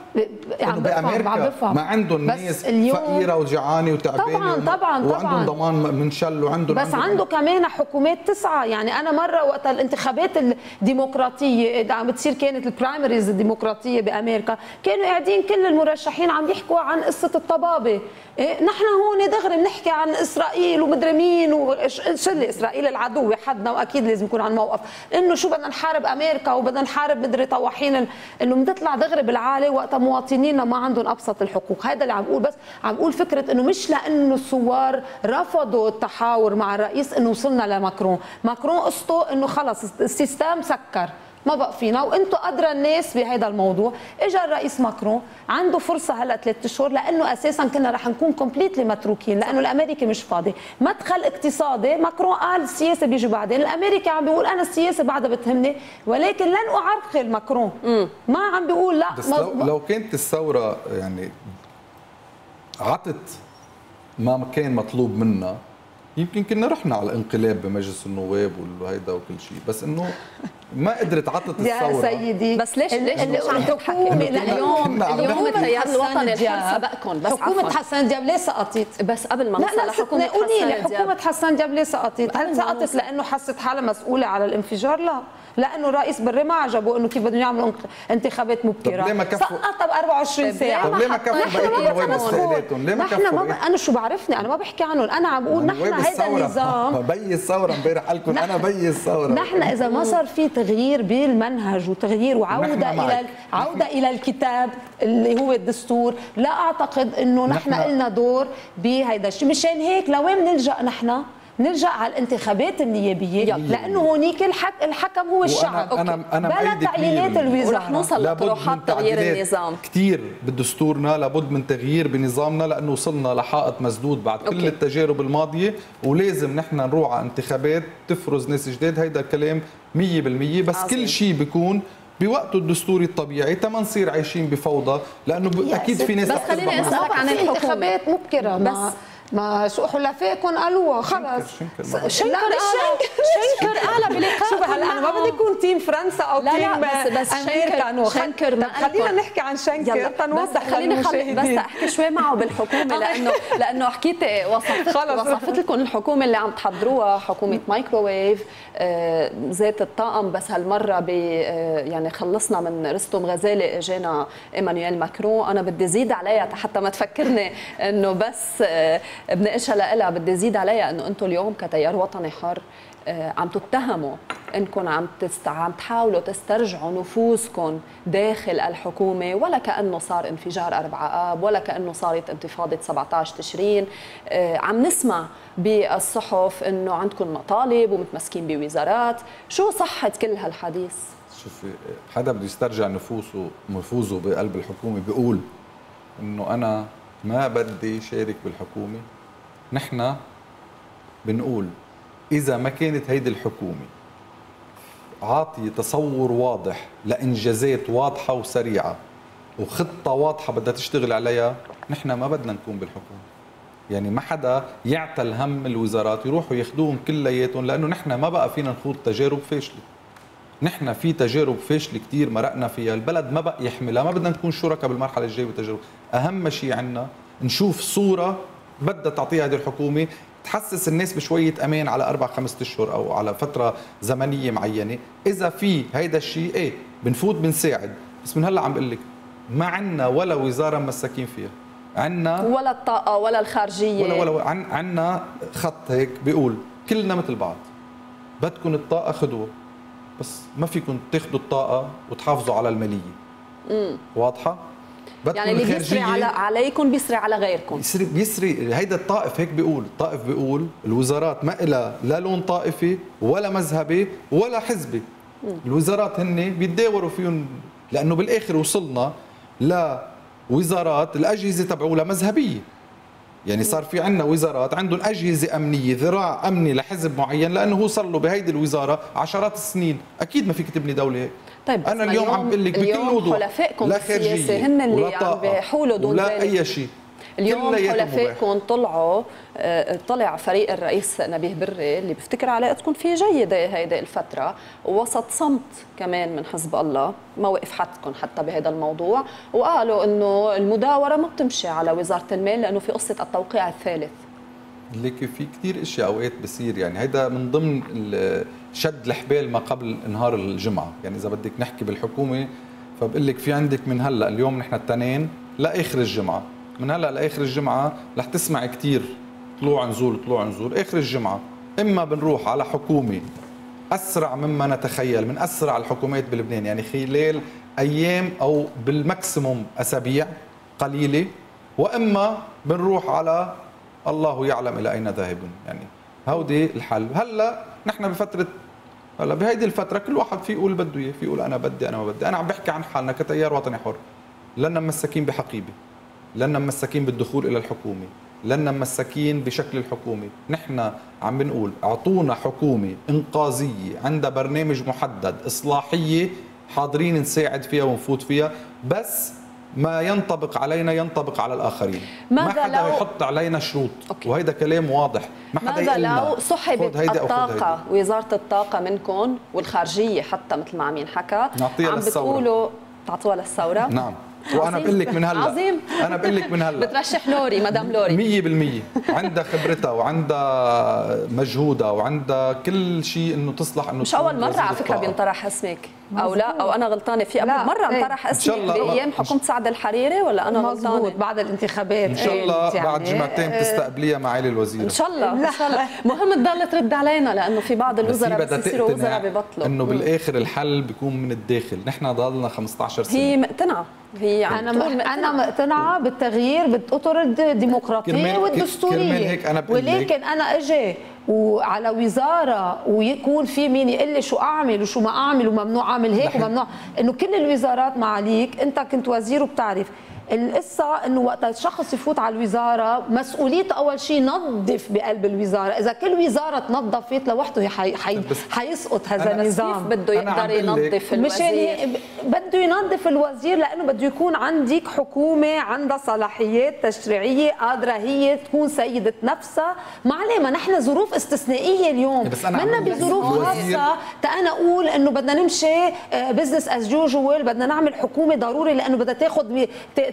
بامريكا ما عندهم ناس فقيره وجعانه وتعبانه طبعا وعندهم ضمان منشل وعندهم بس عنده كمان حكومات تسعى. يعني انا مره وقت الانتخابات الديمقراطيه عم بتصير، كانت البرايمريز الديمقراطيه بامريكا، كانوا قاعدين كل المرشحين عم يحكوا عن قصه الطبابه. نحن هون دغري بنحكي عن اسرائيل ومدري مين وشله اسرائيل العدو حدنا، واكيد لازم يكون عن موقف انه شو بدنا نحارب امريكا وبدنا نحارب مدري طواحين، انه بتطلع دغري بالعالي وقت مواطنينا ما عندهم ابسط الحقوق. هذا اللي عم بقول، بس عم بقول فكره انه مش لانه الثوار رفضوا التحاور مع الرئيس انه وصلنا لماكرون. ماكرون قصته انه خلص السيستم سكر، ما بقى فينا، وانتم ادرى الناس بهذا الموضوع. اجى الرئيس ماكرون عنده فرصه هلا 3 اشهر، لانه اساسا كنا رح نكون كومبليتلي متروكين، لانه الامريكي مش فاضي. مدخل اقتصادي، ماكرون قال السياسه بيجي بعدين، الامريكي عم بيقول انا السياسه بعدها بتهمني، ولكن لن اعرقل ماكرون. ما عم بيقول لا. بس لو كانت الثوره يعني عطت ما كان مطلوب منا، يمكن كنا رحنا على الانقلاب بمجلس النواب وهيدا وكل شيء، بس انه ما قدرت عطت الثوره. يا سيدي بس ليش مش عم تحكي؟ اليوم التيار الوطني الحر سبقكم، بس حكومه حسان دياب ليه سقطت؟ بس قبل ما نوصل لحكومه حسان دياب، حكومه حسان دياب ليه سقطت؟ هل سقطت لانه حست حالها مسؤوله على الانفجار؟ لا، لانه الرئيس بري ما عجبه انه كيف بدهم يعملوا انتخابات مبكره، سقطها ب 24 ساعه. طب ليه ما كفوا بقيه النواب استقالاتهم؟ ليه ما كفوا؟ انا شو بعرفني، انا ما بحكي عنهم، انا عم بقول نحن هيدا النظام بي الثوره. امبارح قال لكم انا بي الثوره. نحن اذا ما صار في تغيير بالمنهج وتغيير وعوده الى الكتاب اللي هو الدستور، لا اعتقد انه نحن لنا دور بهيدا الشيء. مشان هيك لوين بنلجا نحن؟ نرجع على الانتخابات النيابيه، لانه هونيك الحكم هو الشعب. أنا بلا تعيينات الوزاره. ورح نوصل لطروحات تغيير النظام كثير بدستورنا، لابد من تغيير بنظامنا، لانه وصلنا لحائط مسدود بعد كل التجارب الماضيه، ولازم نحن نروح على انتخابات تفرز ناس جداد. هيدا الكلام 100%، بس كل شيء بيكون بوقته الدستوري الطبيعي، تما نصير عايشين بفوضى، لانه اكيد في ناس. بس خليني اسالك عن الحكومه. انتخابات مبكره، بس ما شو حلفائكم قالوها خلص. شنكر قال بلقاء. شوف هلا انا ما بدي اكون تيم فرنسا او تيم بس شنكر ما خلينا نحكي عن شنكر تنوضح للمشاهدين. بس احكي شوي معه بالحكومه، لانه حكيتي وصفت لكم الحكومه اللي عم تحضروها حكومه مايكروويف ذات الطاقم، بس هالمره يعني خلصنا من رستم غزالي اجانا ايمانويل ماكرون. انا بدي زيد عليها حتى ما تفكرني انه بس بناقشها لها، بدي زيد عليها انه انتم اليوم كتيار وطني حر عم تتهموا انكم عم تحاولوا تسترجعوا نفوذكم داخل الحكومه، ولا كانه صار انفجار 4 آب، ولا كانه صارت انتفاضه 17 تشرين. عم نسمع بالصحف انه عندكم مطالب ومتمسكين بوزارات. شو صحه كل هالحديث؟ شوفي، حدا بده يسترجع نفوذه بقلب الحكومه بيقول انه انا ما بدي شارك بالحكومه. نحن بنقول إذا ما كانت هيدي الحكومة عاطية تصور واضح لإنجازات واضحة وسريعة وخطه واضحه بدها تشتغل عليها، نحن ما بدنا نكون بالحكومه. يعني ما حدا يعتل هم الوزارات يروحوا ياخذوهم كلياتهم، لانه نحن ما بقى فينا نخوض تجارب فاشله. نحن في تجارب فاشله كثير مرقنا فيها، البلد ما بقى يحملها، ما بدنا نكون شركاء بالمرحله الجايه بالتجارب. اهم شيء عندنا نشوف صوره بدها تعطيها هذه الحكومه، تحسس الناس بشويه امان على 4-5 اشهر او على فتره زمنيه معينه. اذا في هيدا الشيء ايه بنفوت بنساعد، بس من هلا عم بقول لك ما عندنا ولا وزاره مساكين فيها، عندنا ولا الطاقه ولا الخارجيه ولا عندنا خط هيك بيقول كلنا مثل بعض، بدكم الطاقه خذوها، بس ما فيكم تاخذوا الطاقه وتحافظوا على الماليه. واضحه؟ يعني اللي بيسري عليكم بيسري على غيركم. بيسري هيدا الطائف هيك بيقول، الطائف بيقول الوزارات ما إلها لا لون طائفي ولا مذهبي ولا حزبي. الوزارات هن بيتداوروا فيهم، لأنه بالآخر وصلنا لوزارات الأجهزة تبعولها مذهبية. يعني صار في عندنا وزارات عندهم أجهزة أمنية، ذراع أمني لحزب معين، لأنه هو صار له بهيدي الوزارة عشرات السنين. أكيد ما فيك تبني دولة هيك. طيب أنا اليوم عم بقول لك بكل وضوح، حلفائكم بالسياسة هن اللي عم بيحولوا دون ذلك ولا أي شيء. اليوم حلفائكم طلع فريق الرئيس نبيه بري اللي بيفتكر علاقتكم فيه جيدة هيدي الفترة، ووسط صمت كمان من حزب الله ما وقف حدكم حتى بهذا الموضوع، وقالوا انه المداورة ما بتمشي على وزارة المال لأنه في قصة التوقيع الثالث. ليك في كثير اشياء اوقات بصير، يعني هيدا من ضمن شد الحبال ما قبل نهار الجمعه. يعني اذا بدك نحكي بالحكومه فبقول لك في عندك من هلا اليوم نحن التنين لاخر الجمعه، من هلا لاخر الجمعه رح تسمع كثير طلوع نزول طلوع نزول. اخر الجمعه اما بنروح على حكومه اسرع مما نتخيل، من اسرع الحكومات بلبنان، يعني خلال ايام او بالماكسيموم اسابيع قليله، واما بنروح على الله يعلم الى اين ذاهبون. يعني هودي الحل. هلا نحن بفتره، هلا بهيدي الفتره كل واحد في يقول بده اياه، في يقول انا بدي انا ما بدي. انا عم بحكي عن حالنا كتيار وطني حر، لنا ممسكين بحقيبه، لنا ممسكين بالدخول الى الحكومه، لنا ممسكين بشكل الحكومه. نحن عم بنقول اعطونا حكومه انقاذيه عندها برنامج محدد اصلاحيه، حاضرين نساعد فيها ونفوت فيها، بس ما ينطبق علينا ينطبق على الآخرين. ما حدا يحط علينا شروط. وهيدا كلام واضح. ما حدا ماذا لو سحبت الطاقة، وزارة الطاقة منكم والخارجية حتى مثل ما عم ينحكى، عم بتقولوا تعطوها للثورة؟ نعم. وانا بقول لك من هلا، عظيم. انا بقول لك من هلا بترشح لوري، مدام لوري 100% عندها خبرتها وعندها مجهودها وعندها كل شيء انه تصلح انه مش اول مره على فكره بينطرح اسمك او لا، او انا غلطانه في قبل مره انطرح اسمك بايام حكومه سعد الحريري، ولا انا غلطانه؟ بعد الانتخابات ان شاء الله يعني بعد جمعتين تستقبليها معالي الوزير ان شاء الله. ان شاء الله. مهم تضل ترد علينا، لانه في بعض الوزراء بس يصيروا وزراء ببطلوا انه بالاخر الحل بيكون من الداخل. نحن ضلنا 15 سنه. هي مقتنعه، هي أنا مقتنعة بالتغيير بالأطر الديمقراطية والدستورية، ولكن أنا أجي وعلى وزارة ويكون في مين يقول لي شو أعمل وشو ما أعمل وممنوع أعمل هيك وممنوع، إنه كل الوزارات معاليك أنت كنت وزير وبتعرف القصة انه وقت الشخص يفوت على الوزارة مسؤوليته اول شيء نظف بقلب الوزارة، اذا كل وزارة تنظفت لوحده حيسقط هذا النظام. بده يقدر ينظف الوزير، بده ينظف الوزير لانه بده يكون عندك حكومة عندها صلاحيات تشريعية قادرة هي تكون سيدة نفسها. ما عليه، ما نحن ظروف استثنائية اليوم، منا بظروف خاصة انا اقول انه بدنا نمشي بزنس از يوجوال، بدنا نعمل حكومة ضروري لانه بدها تاخذ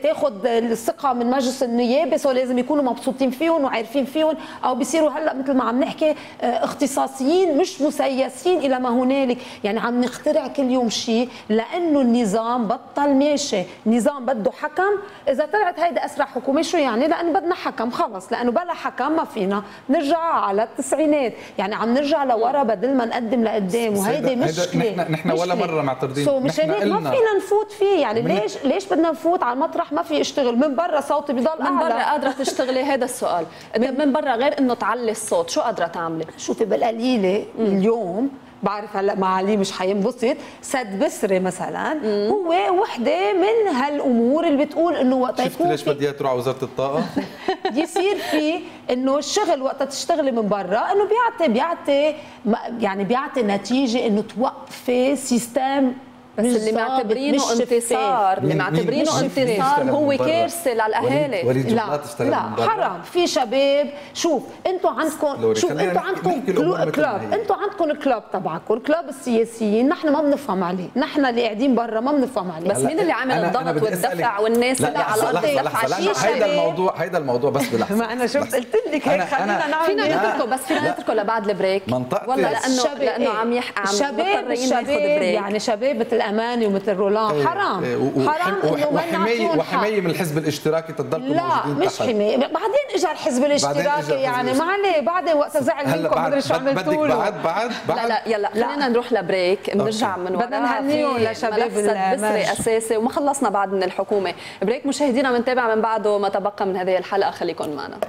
الثقة من مجلس النيابة، سو لازم يكونوا مبسوطين فيهم وعارفين فيهم، او بيصيروا هلا مثل ما عم نحكي اختصاصيين مش مسيسين الى ما هنالك. يعني عم نخترع كل يوم شيء لانه النظام بطل ماشي، النظام بده حكم. اذا طلعت هيدا اسرع حكومة شو يعني؟ لانه بدنا حكم خلص، لانه بلا حكم ما فينا نرجع على التسعينات، يعني عم نرجع لورا بدل ما نقدم لقدام، وهيدي مشكلة. نحن ولا مرة معترضين، مشان هيك ما فينا نفوت فيه. يعني ليش بدنا نفوت على المطرح ما في اشتغل من برا؟ صوتي بضل اعلى. من برا قادره تشتغلي؟ هذا السؤال. من برا غير انه تعلي الصوت شو قادره تعملي؟ شوفي بالقليله اليوم بعرف هلا معالي مش حينبسط، سد بسري مثلا هو وحده من هالامور اللي بتقول انه وقت يكون ليش بدي تروح على وزاره الطاقه يصير في انه الشغل وقت تشتغلي من برا انه بيعطي نتيجه انه توقفي سيستم بس اللي معتبرينه انتصار، اللي معتبرينه انتصار هو كارثه للاهالي. لا حرام. في شباب، شوف انتم عندكم، كلاب، انتم عندكم كلاب تبعكم، كلاب السياسيين، نحن ما بنفهم عليه، نحن اللي قاعدين برا ما بنفهم عليه. بس مين اللي عامل الضغط والدفع والناس اللي على الارض دفع؟ هيدا الموضوع بس بلحظه. ما انا شفت قلت لك هيك خلينا نعمل، فينا نتركه، بس فينا نتركه لبعد البريك والله، لانه عم الشباب يعني شباب مثل اماني ومثل رولان حرام انه وحمايه من الحزب الاشتراكي تضلكم موجودين. لا مش حمايه، بعدين اجى الحزب الاشتراكي يعني ما عليه، بعدين وقت زعل منكم مدري شو عملتوا له. بعد لا يلا خلينا نروح لبريك، بنرجع من ورا. بدنا نهنيهم لشباب بسري اساسي وما خلصنا بعد من الحكومه. بريك مشاهدينا، بنتابع من بعده ما تبقى من هذه الحلقه، خليكم معنا.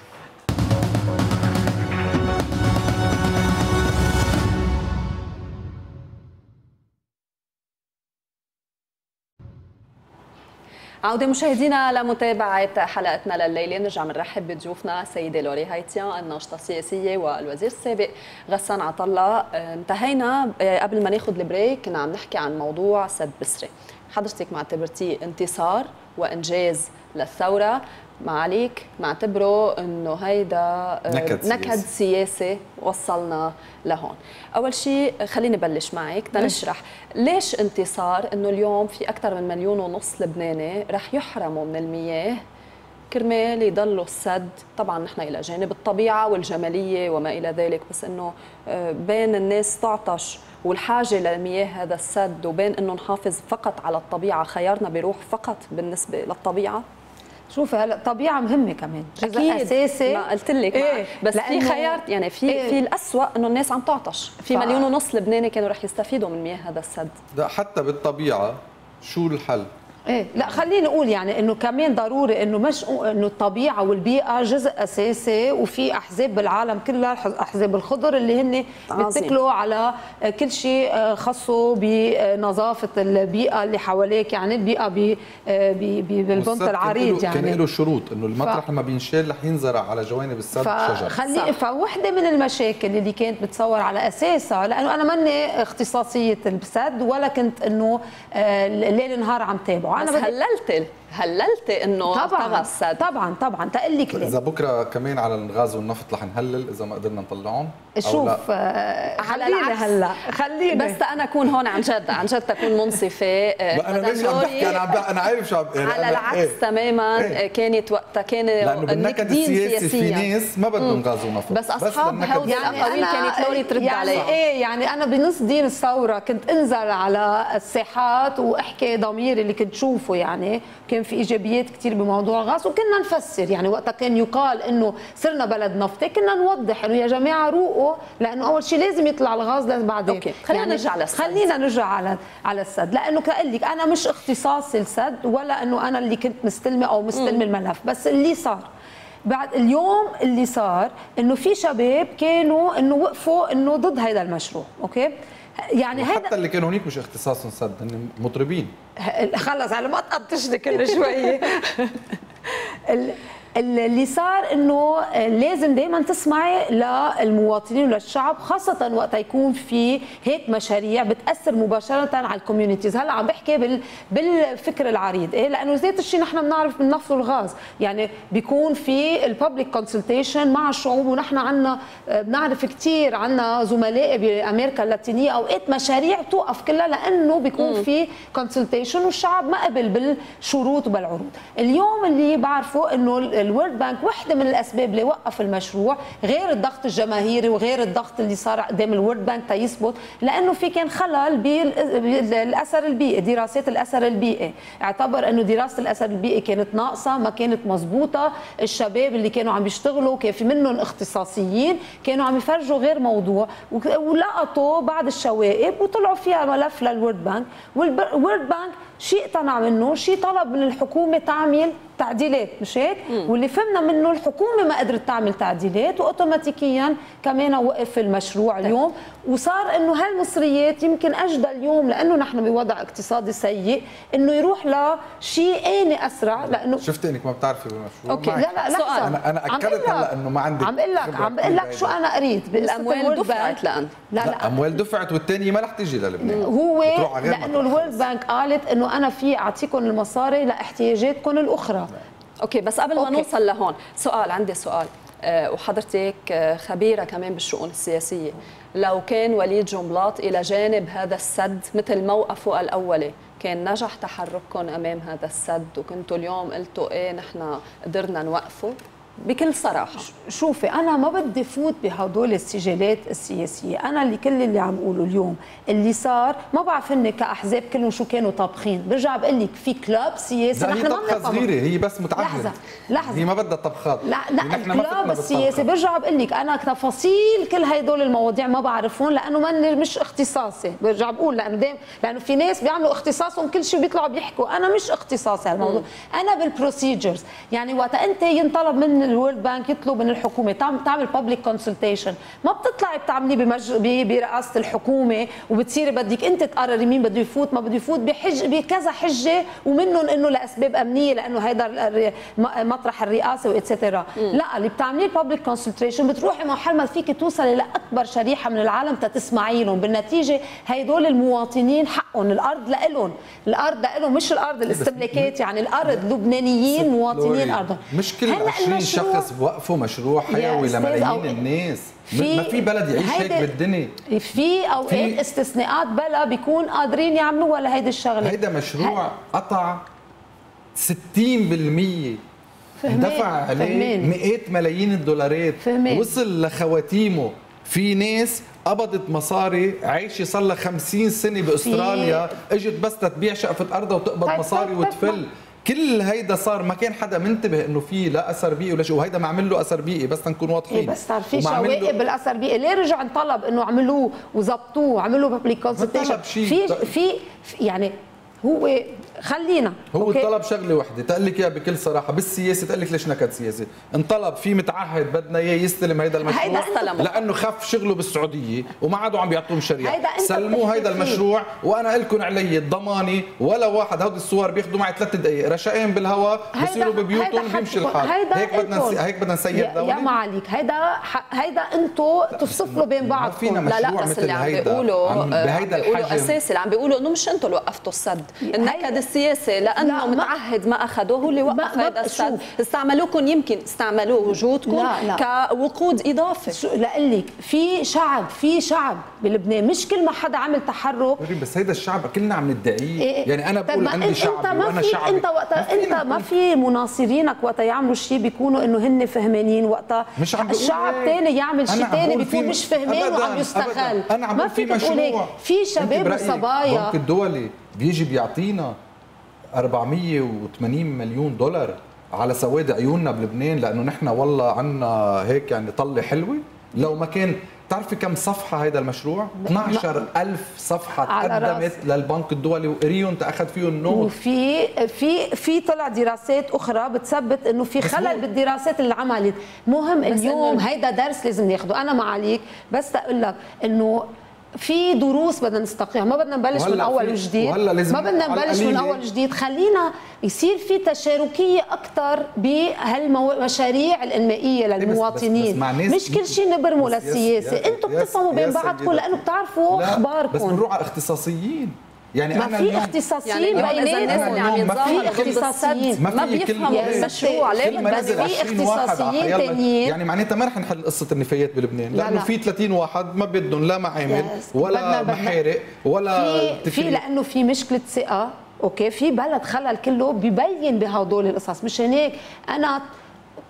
عودة مشاهدينا لمتابعة حلقتنا لليلة. نرجع بنرحب بضيوفنا السيدة لوري هايتيان الناشطة السياسية والوزير السابق غسان عطلة. انتهينا قبل ما ناخذ البريك كنا عم نحكي عن موضوع سد بسري، حضرتك معتبرتيه انتصار وانجاز للثورة، معاليك معتبره انه هيدا نكد سياسي وصلنا لهون. اول شيء خليني بلش معك تنشرح ليش انتصار انه اليوم في اكثر من 1.5 مليون لبناني رح يحرموا من المياه كرمال يضلوا السد. طبعا نحن الى جانب الطبيعه والجماليه وما الى ذلك، بس انه بين الناس تعطش والحاجه لمياه هذا السد وبين انه نحافظ فقط على الطبيعه، خيارنا بيروح فقط بالنسبه للطبيعه. شوفي هلا الطبيعه مهمه كمان، جزء اساسي. ما قلت لك بس في خيار يعني في الأسوأ انه الناس عم تعطش. في 1.5 مليون لبناني كانوا رح يستفيدوا من مياه هذا السد. لا حتى بالطبيعه شو الحل؟ لا خليني اقول يعني انه كمان ضروري انه مش انه الطبيعه والبيئه جزء اساسي، وفي احزاب بالعالم كلها، احزاب الخضر اللي هن بيتكلوا على كل شيء خاصه بنظافه البيئه اللي حواليك، يعني البيئه بالبنط العريض يعني كان له شروط انه المطرح لما بينشال رح ينزرع على جوانب السد شجر. فوحده من المشاكل اللي كانت بتصور على اساسها، لانه انا ماني اختصاصيه السد ولا كنت انه ليل نهار عم تابعه، بس هللت انه طغى السد. طبعا تقول لك اذا بكره كمان على الغاز والنفط رح نهلل اذا ما قدرنا نطلعهم. شوف خلينا هلا بس انا اكون هون عن جد تكون منصفه. انا ليش عم بحكي؟ انا عارف شو على العكس تماما. كانت وقتها كان لانه بالنكد السياسي في ناس ما بدهم غاز ونفط، بس اصحاب هودي الاقاويل كانت لوري ترد عليها. يعني انا بنص دين الثوره كنت انزل على الساحات واحكي ضميري اللي كنت شوفه، يعني كان في ايجابيات كثير بموضوع الغاز، وكنا نفسر يعني وقتها كان يقال انه صرنا بلد نفطي، كنا نوضح انه يا جماعه روقوا، لانه اول شيء لازم يطلع الغاز بعدين. اوكي خلينا يعني نرجع للسد. خلينا نرجع على السد، لانه كقول لك انا مش اختصاصي السد ولا انه انا اللي كنت مستلمه او مستلمه الملف، بس اللي صار بعد اليوم اللي صار انه في شباب كانوا انه وقفوا انه ضد هذا المشروع. اوكي يعني حتى اللي كانوا هنيك مش اختصاصهم سد، هن مطربين. خلص على ما تقطشني كل شويه. اللي صار انه لازم دائما تسمعي للمواطنين وللشعب، خاصه وقت يكون في هيك مشاريع بتاثر مباشره على الكوميونيتيز. هلا عم بحكي بالفكر العريض، لانه ذات الشيء نحن بنعرف من النفط والغاز، يعني بيكون في الببليك كونسلتيشن مع الشعوب، ونحن عندنا بنعرف كثير، عندنا زملاء بامريكا اللاتينيه اوقات مشاريع توقف كلها لانه بيكون في كونسلتيشن والشعب ما قبل بالشروط وبالعروض. اليوم اللي بعرفه انه الورد بانك وحده من الاسباب اللي وقف المشروع، غير الضغط الجماهيري وغير الضغط اللي صار قدام الورد بانك تيثبت، لانه في كان خلل بالاثر البيئي، دراسات الاثر البيئي، اعتبر انه دراسه الاثر البيئي كانت ناقصه، ما كانت مضبوطه، الشباب اللي كانوا عم يشتغلوا كان في منهم اختصاصيين كانوا عم يفرجوا غير موضوع، ولقطوا بعض الشوائب وطلعوا فيها ملف للورد بانك، والورد بانك شيء اقتنع منه، شيء طلب من الحكومه تعمل تعديلات مش هيك؟ واللي فهمنا منه الحكومه ما قدرت تعمل تعديلات واوتوماتيكيا كمان وقف المشروع اليوم، وصار انه هالمصريات يمكن اجدى اليوم لانه نحن بوضع اقتصادي سيء انه يروح لشيء آني اسرع. لانه شفتي انك ما بتعرفي بالمشروع. اوكي لا لحظه، انا اكدت هلا انه ما عندك. عم بقول لك شو انا قريت الاموال دفعت لان لا اموال دفعت والثانيه ما رح تيجي للبنان. هو لانه الورلد بانك قالت انه انا في اعطيكم المصاري لاحتياجاتكم الاخرى. اوكي بس قبل ما نوصل لهون عندي سؤال، وحضرتك خبيره كمان بالشؤون السياسيه. لو كان وليد جنبلاط الى جانب هذا السد مثل موقفه الاولي، كان نجح تحرككم امام هذا السد وكنتوا اليوم قلتوا ايه نحن قدرنا نوقفه؟ بكل صراحه شوفي انا ما بدي فوت بهدول السجالات السياسيه، انا كل اللي عم اقوله اليوم اللي صار ما بعرف هن كاحزاب كلهم شو كانوا طابخين، برجع بقول لك في كلاب سياسي نحن ما طبخه صغيره، هي بس متعهده. لحظه هي ما بدها طبخات. لا الكلاب السياسي برجع بقول لك انا تفاصيل كل هدول المواضيع ما بعرفهم لانه مش اختصاصي، برجع بقول لانه في ناس بيعملوا اختصاصهم كل شيء بيطلعوا بيحكوا، انا مش اختصاصي هالموضوع، انا بالبروسيجرز. يعني وقت انت ينطلب من الورلد بانك يطلب من الحكومه تعمل بابليك كونسلتيشن، ما بتطلعي بتعملي برئاسه الحكومه وبتصيري بدك انت تقرري مين بده يفوت ما بده يفوت بكذا حجه، ومنهم انه لاسباب امنيه لانه هيدا مطرح الرئاسه واتسترا. لا اللي بتعمليه بابليك كونسلتيشن بتروحي محل ما فيك توصلي لاكبر شريحه من العالم تتسمعي لهم، بالنتيجه هدول المواطنين حقهم، الارض لهم مش الارض الاستملاكات، يعني الارض لبنانيين مواطنين ارضهم. مش كل 20 شخص بوقفوا مشروع حيوي لملايين الناس. ما في بلد يعيش هيك بالدنيا. في اوقات استثناءات بلا بيكون قادرين يعملوها لهيدي الشغله. هيدا مشروع قطع 60% دفع عليه مئات ملايين الدولارات، وصل لخواتيمه. في ناس قبضت مصاري عايشه صار لها 50 سنه باستراليا، اجت بس تبيع شقفه ارضها وتقبض مصاري وتفل. كل هيدا صار ما كان حدا منتبه انه في لا اثر بيئي ولا شيء، وهيدا ما عمل له اثر بيئي بس نكون واضحين. بس صار في شوائب بالاثر بيئي، ليه رجع انطلب انه عملوه وظبطوه وعملوا بابليك كونسلتيشن؟ في يعني هو طلب شغله وحده، تقول لك اياها بكل صراحه بالسياسه، تقول لك ليش نكد سياسي؟ انطلب في متعهد بدنا اياه يستلم هيدا المشروع لانه خف شغله بالسعوديه وما عادوا عم بيعطوهم شريعه، سلموه هيدا المشروع وانا لكم علي الضمانه ولا واحد. هودي الصور بياخذوا معي 3 دقائق رشقين بالهواء بصيروا ببيوتهم بيمشي الحال. هيك بدنا نسير دوله يا معاليك. هيدا انتم تفصلوا بين بعضكم. لا بس اللي عم بيقولوا بهيدا الحجم اساسي اللي عم بيقولوا انه مش انتم اللي وقفتوا السد، النكد السياسي لانه متعهد ما اخذوه هو اللي وقف هذا السد. استعملوكم، يمكن استعملوا وجودكم كوقود اضافي. لأقول لك في شعب بلبنان، مش كل ما حدا عمل تحرك. بس هيدا الشعب كلنا عم ندعيه. يعني انا بقول عندي شعب وانا شعبي. انت ما في مناصرينك وقت يعملوا شيء بيكونوا انه هن فهمانين، وقتها الشعب ثاني يعمل شيء ثاني بيكون مش فهمان وعم يستغل. ما في مشروع. في شباب وصبايا. البنك الدولي بيجي بيعطينا 480 مليون دولار على سواد عيوننا بلبنان لانه نحن والله عنا هيك يعني طله حلوه. لو ما كان بتعرفي كم صفحه هيدا المشروع؟ 12,000 صفحه تقدمت للبنك الدولي وقريهم تاخذ فيهم النوت. وفي طلع دراسات اخرى بتثبت انه في خلل بالدراسات اللي عملت. مهم اليوم هيدا درس لازم ناخده. انا معاليك بس اقول لك انه في دروس بدنا نستقيها، ما بدنا نبلش من اول وجديد، ما بدنا نبلش من اول وجديد. خلينا يصير في تشاركيه اكثر بهالمشاريع الانمائيه للمواطنين. بس مش كل شيء نبرموا للسياسه. انتم بتفهموا بين بعضكم لانه بتعرفوا اخباركم. بس بنروح على اختصاصيين. يعني ما في اختصاصيين بيناتهم، ما في اختصاصيين ما بيفهموا المشروع. ليه بس في اختصاصيين ثانيين؟ يعني معناتها ما رح نحل قصه النفايات بلبنان لانه في 30 واحد ما بدهم لا معامل ولا محارق ولا في لانه في مشكله ثقه. اوكي في بلد خلل كله ببين بهدول القصص. مش هيك انا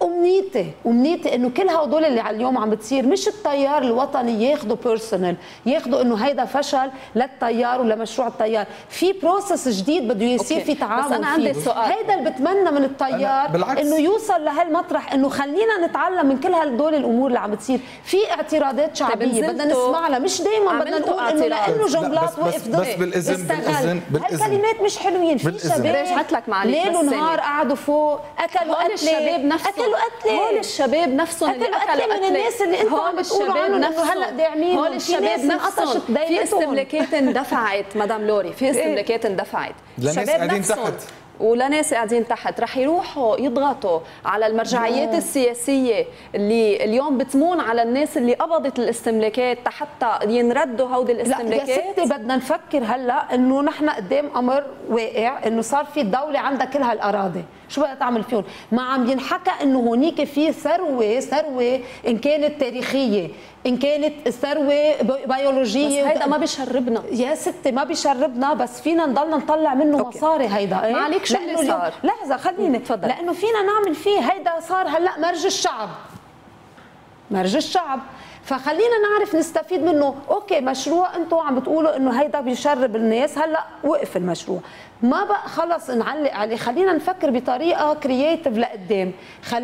امنيتي انه كل هدول اللي على اليوم عم بتصير مش التيار الوطني ياخذوا بيرسونال، ياخذوا انه هيدا فشل للتيار ولمشروع التيار، في بروسس جديد بده يصير في تعامل. بس انا عندي سؤال، هيدا اللي بتمنى من التيار انه يوصل لهالمطرح، انه خلينا نتعلم من كل هدول الامور اللي عم بتصير. في اعتراضات شعبيه بدنا نسمعها، مش دائما بدنا نقول انه لانه جنبلاط وقف ضرب استغل. هالكلمات مش حلوين. في شباب رجعت لك معلش ليل ونهار قعدوا فوق اكلوا قتله، الشباب نفسهم هول الشباب نفسهم اللي اكلوا من الناس اللي انتم عم بتقولوا عنهم انه هلا داعمين. هول الشباب نفسهم في استملاكات اندفعت مدام لوري، في استملاكات اندفعت، الشباب نفسهم ولناس قاعدين تحت رح يروحوا يضغطوا على المرجعيات السياسية اللي اليوم بتمون على الناس اللي قبضت الاستملاكات حتى ينردوا هودي الاستملاكات. لا يا ستي بدنا نفكر هلا انه نحن قدام امر واقع، انه صار في الدولة عندها كل هالاراضي، شو بدها تعمل فيهم؟ ما عم ينحكى انه هونيك في ثروة ان كانت تاريخية، ان كانت ثروة بيولوجية. بس هيدا ما بيشربنا يا ستي، ما بيشربنا، بس فينا نضلنا نطلع منه مصاري. هيدا ما عليك شو اللي صار؟ لحظة خليني تفضل. لانه فينا نعمل فيه، هيدا صار هلا مرج الشعب، فخلينا نعرف نستفيد منه. اوكي مشروع انتم عم بتقولوا انه هيدا بيشرب الناس، هلا وقف المشروع، ما بقى خلص نعلق عليه، خلينا نفكر بطريقه كرييتيف لقدام.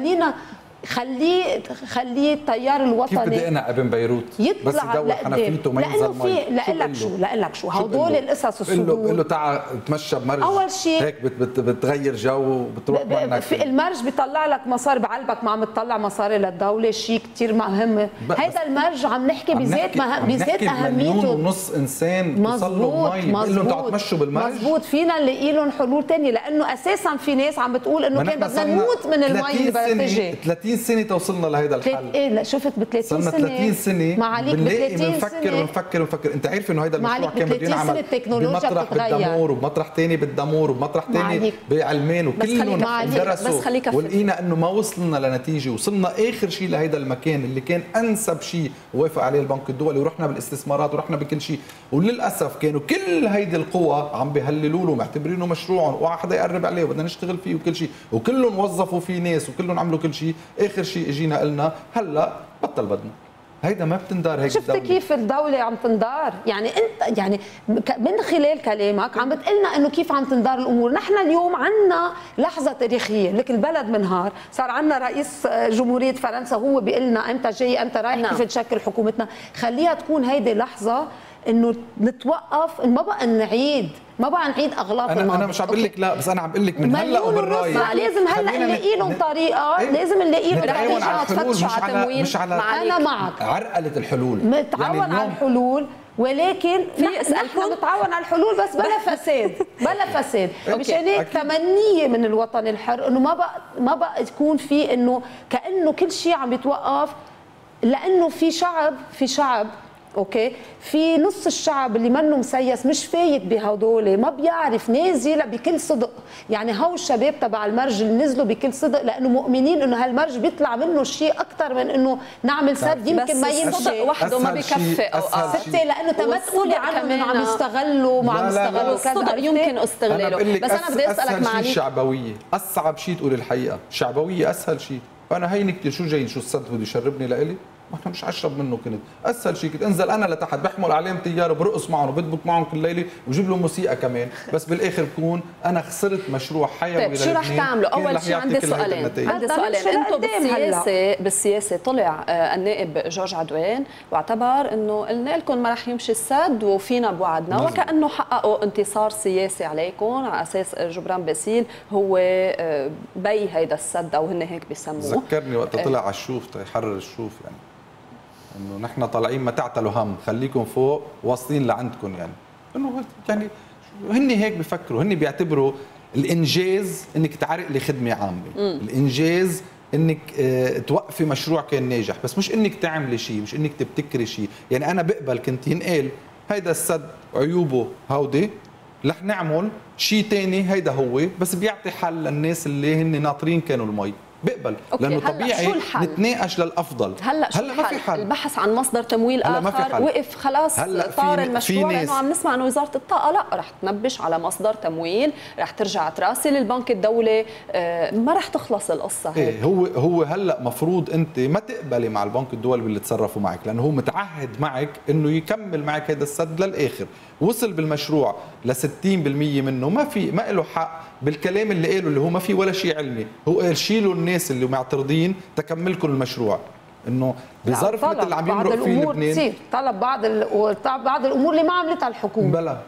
خليه التيار الوطني كيف بدي انا ابن بيروت يطلع بس يدور حنفيته ما ينزل مي. لك شو هدول القصص الصدور. قول له تعال تمشى بمرج، اول شيء هيك بتغير جو وبتروح معك في المرج، بيطلع لك مصاري بعلبك، ما عم تطلع مصاري للدوله، شيء كثير مهم. هيدا المرج عم نحكي بذات اهميته. مليون ونص انسان وصلوا مي، بقول لهم تعالوا تمشوا بالمرج. مزبوط، فينا نلاقي لهم حلول ثانيه، لانه اساسا في ناس عم بتقول انه كان بدنا نموت من المي اللي بدها تجي. 30 سنه توصلنا لهيدا الحل. ايه لا شفت ب 30 سنه، 30 سنه بنلاقي بنفكر. انت عارف انه هيدا المشروع كان بده ينعمل بمطرح بالدمور وبمطرح ثاني بالدمور وبمطرح ثاني بعلمان وكلهم درسوا، ولقينا انه ما وصلنا لنتيجه. وصلنا اخر شيء لهيدا المكان اللي كان انسب شيء وافق عليه البنك الدولي، ورحنا بالاستثمارات ورحنا بكل شيء. وللاسف كانوا كل هيدي القوى عم بيهللوا له معتبرينه مشروعهم وحدا يقرب عليه وبدنا نشتغل فيه وكل شيء، وكلهم وظفوا فيه ناس وكلهم عملوا كل شيء. اخر شيء اجينا قلنا هلا بطل بدنا. هيدا ما بتندار هيك. شفت كيف الدولة عم تندار؟ يعني انت يعني من خلال كلامك عم بتقلنا انه كيف عم تندار الامور. نحن اليوم عندنا لحظة تاريخية، لك البلد منهار، صار عندنا رئيس جمهورية فرنسا هو بيقول لنا امتى جاي امتى رايح، كيف تشكل حكومتنا. خليها تكون هيدي لحظة انه نتوقف، ما بقى نعيد اغلاط الماضي. انا مش عم بقول لك لا، بس انا عم بقول لك من هلا وبالرايح لازم هلا نلاقي لهم طريقه. لازم نلاقي لهم نتعاون على الحلول، مش على انا معك عرقله الحلول. نتعاون يعني على الحلول، ولكن نحن نتعاون على الحلول بس بلا فساد. مشان هيك تمنيه من الوطن الحر انه ما بقى تكون في انه كانه كل شيء عم يتوقف، لانه في شعب اوكي، في نص الشعب اللي منه مسيس، مش فايت بهدول، ما بيعرف، نازل بكل صدق. يعني هو الشباب تبع المرج اللي نزلوا بكل صدق لانه مؤمنين انه هالمرج بيطلع منه شيء اكثر من انه نعمل سد. يمكن ما يمشي صدق وحده ما بكفي اوقات ستي، لانه ما تقولي عنهم انه عم يستغلوا ما عم يستغلوا كذا. الصدق يمكن استغلاله. بس انا بدي اسالك معلش، الشعبويه اصعب شيء تقول الحقيقه، الشعبويه اسهل شيء. فانا هينك شو جاي، شو السد بده يشربني لإلي؟ ما انا مش اشرب منه. كنت اسهل شيء كنت انزل انا لتحت بحمل عليهم تيار وبرقص معهم وبدبك معهم كل ليله وجيب لهم موسيقى كمان، بس بالاخر بكون انا خسرت مشروع حيوي. طيب شو رح تعملوا؟ اول شيء عندي سؤالين. انتم بالسياسه طلع النائب جورج عدوان واعتبر انه قلنا لكم ما رح يمشي السد وفينا بوعدنا، وكانه حققوا انتصار سياسي عليكم على اساس جبران باسيل هو بي هيدا السد، او هن هيك بيسموه. ذكرني وقت طلع على الشوف يحرر الشوف، يعني انه نحن طالعين ما تعتلوا هم، خليكم فوق واصلين لعندكم. يعني انه يعني هن هيك بفكروا، هن بيعتبروا الانجاز انك تعرقلي خدمه عامه، الانجاز انك توقفي مشروع كان ناجح، بس مش انك تعملي شيء، مش انك تبتكري شيء. يعني انا بقبل كنت ينقال هيدا السد عيوبه هودي، رح نعمل شيء ثاني هيدا هو، بس بيعطي حل للناس اللي هن ناطرين كانوا المي. بقبل، أوكي. لانه هلأ طبيعي نتناقش للافضل. هلا ما في حل. البحث عن مصدر تمويل اخر وقف خلاص، طار المشروع، لانه عم نسمع انه وزاره الطاقه لا رح تنبش على مصدر تمويل، رح ترجع تراسل البنك الدولي، ما رح تخلص القصه هيك. إيه هو هلا مفروض انت ما تقبلي مع البنك الدولي باللي تصرفوا معك، لانه هو متعهد معك انه يكمل معك هذا السد للاخر. وصل بالمشروع ل 60% منه، ما له حق بالكلام اللي قاله اللي هو ما في ولا شيء علمي. هو قال شيلوا الناس اللي معترضين تكملكم المشروع، انه بظرف مثل اللي عم يمرق فيه لبنان طلب بعض الامور اللي ما عملتها الحكومه.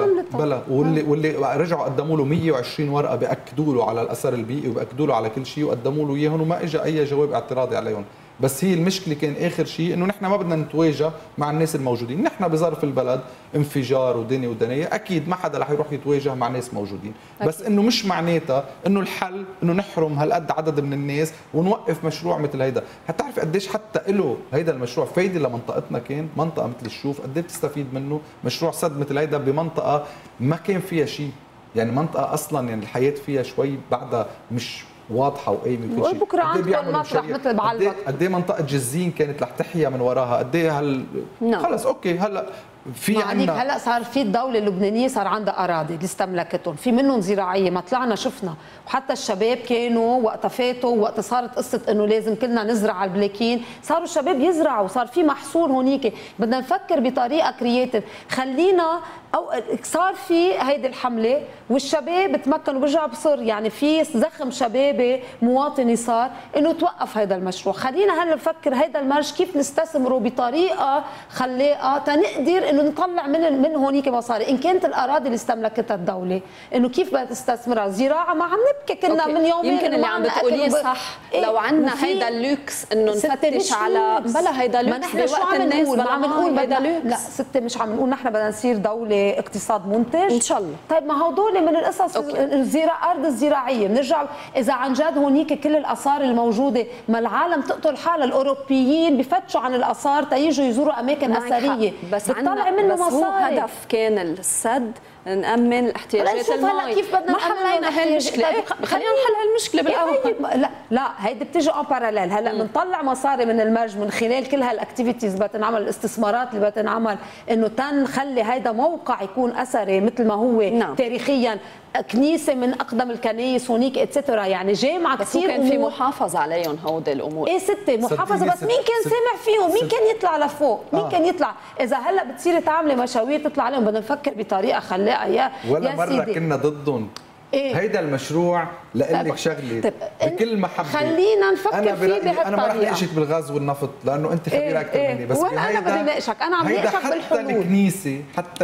بلا واللي رجعوا قدموا له 120 ورقه بياكدوا له على الاثر البيئي وبياكدوا له على كل شيء وقدموا له اياهم وما اجى اي جواب اعتراضي عليهم. بس هي المشكله كان اخر شيء انه نحن ما بدنا نتواجه مع الناس الموجودين، نحن بظرف البلد انفجار ودنيا ودنيا، اكيد ما حدا رح يروح يتواجه مع ناس موجودين، بس انه مش معناتها انه الحل انه نحرم هالقد عدد من الناس ونوقف مشروع مثل هيدا. حتعرف قديش حتى له هيدا المشروع فايده لمنطقتنا، كان منطقه مثل الشوف قد ايه بتستفيد منه مشروع سد مثل هيدا بمنطقه ما كان فيها شيء، يعني منطقه اصلا يعني الحياه فيها شوي بعدها مش واضحه وقايمه كل شيء. وبكره عندكم مطرح مثل بعلبك، قد ايه منطقه جزين كانت رح تحيا من وراها، قد ايه خلص اوكي. هلا في عندنا هلا صار في الدوله اللبنانيه صار عندها اراضي اللي استملكتهم، في منهم زراعيه، ما طلعنا شفنا، وحتى الشباب كانوا وقت فاتوا وقت صارت قصه انه لازم كلنا نزرع على البلاكين، صاروا الشباب يزرعوا، صار في محصول هونيك. بدنا نفكر بطريقه كرييتيف، خلينا او صار في هيدي الحمله والشباب تمكنوا برجع بصر، يعني في زخم شبابي مواطني صار انه توقف هذا المشروع. خلينا هلا نفكر هذا المرج كيف نستثمره بطريقه خلاقه تنقدر انه نطلع من هونيك مصاري. ان كانت الاراضي اللي استملكتها الدوله انه كيف بدها تستثمرها، زراعه ما عم نبكي كنا من يومين. يمكن اللي عم بتقوليه صح، لو عندنا هيدا اللوكس انه نفتش على بلا هيدا لوكس بوقت الناس ما عم نقول هيدا لوكس. لا ستي مش عم نقول نحن بدنا نصير دوله اقتصاد منتج ان شاء الله. طيب ما هدول من القصص الارض الزراعيه بنرجع اذا عن جد هونيك كل الاثار الموجوده، ما العالم تقتل حالها، الاوروبيين بفتشوا عن الاثار تيجوا يزوروا اماكن اثريه بس بتطلع منه مصاري. هو هدف كان السد نأمن احتياجات الماء، كيف بدنا ما حلينا هاي المشكله. خلينا نحل هالمشكله بالاول. لا هيدي بتيجي ان باراليل. هلا بنطلع مصاري من المرج من خلال كل هالاكتيفيتيز بتنعمل، الاستثمارات اللي بتنعمل انه تنخلي هيدا موقع يكون اثري مثل ما هو تاريخيا، كنيسه من اقدم الكنائس هونيك اتسترا، يعني جامعه كثير كان في محافظه عليهم هودي الامور. ايه ستي محافظه، بس مين كان سامع فيهم؟ مين كان يطلع لفوق؟ مين كان يطلع؟ اذا هلا بتصيري تعملي مشاوير تطلع عليهم، بدنا نفكر بطريقه خلاقه ولا مره كنا ضدهم. هيدا المشروع لك شغله بكل محبه، خلينا نفكر فيه بهالطريقه. انا ما رح ناقشك بالغاز والنفط لانه انت خبيره اكثر مني، بس انا بدي ناقشك، انا عم ناقشك بالحلول.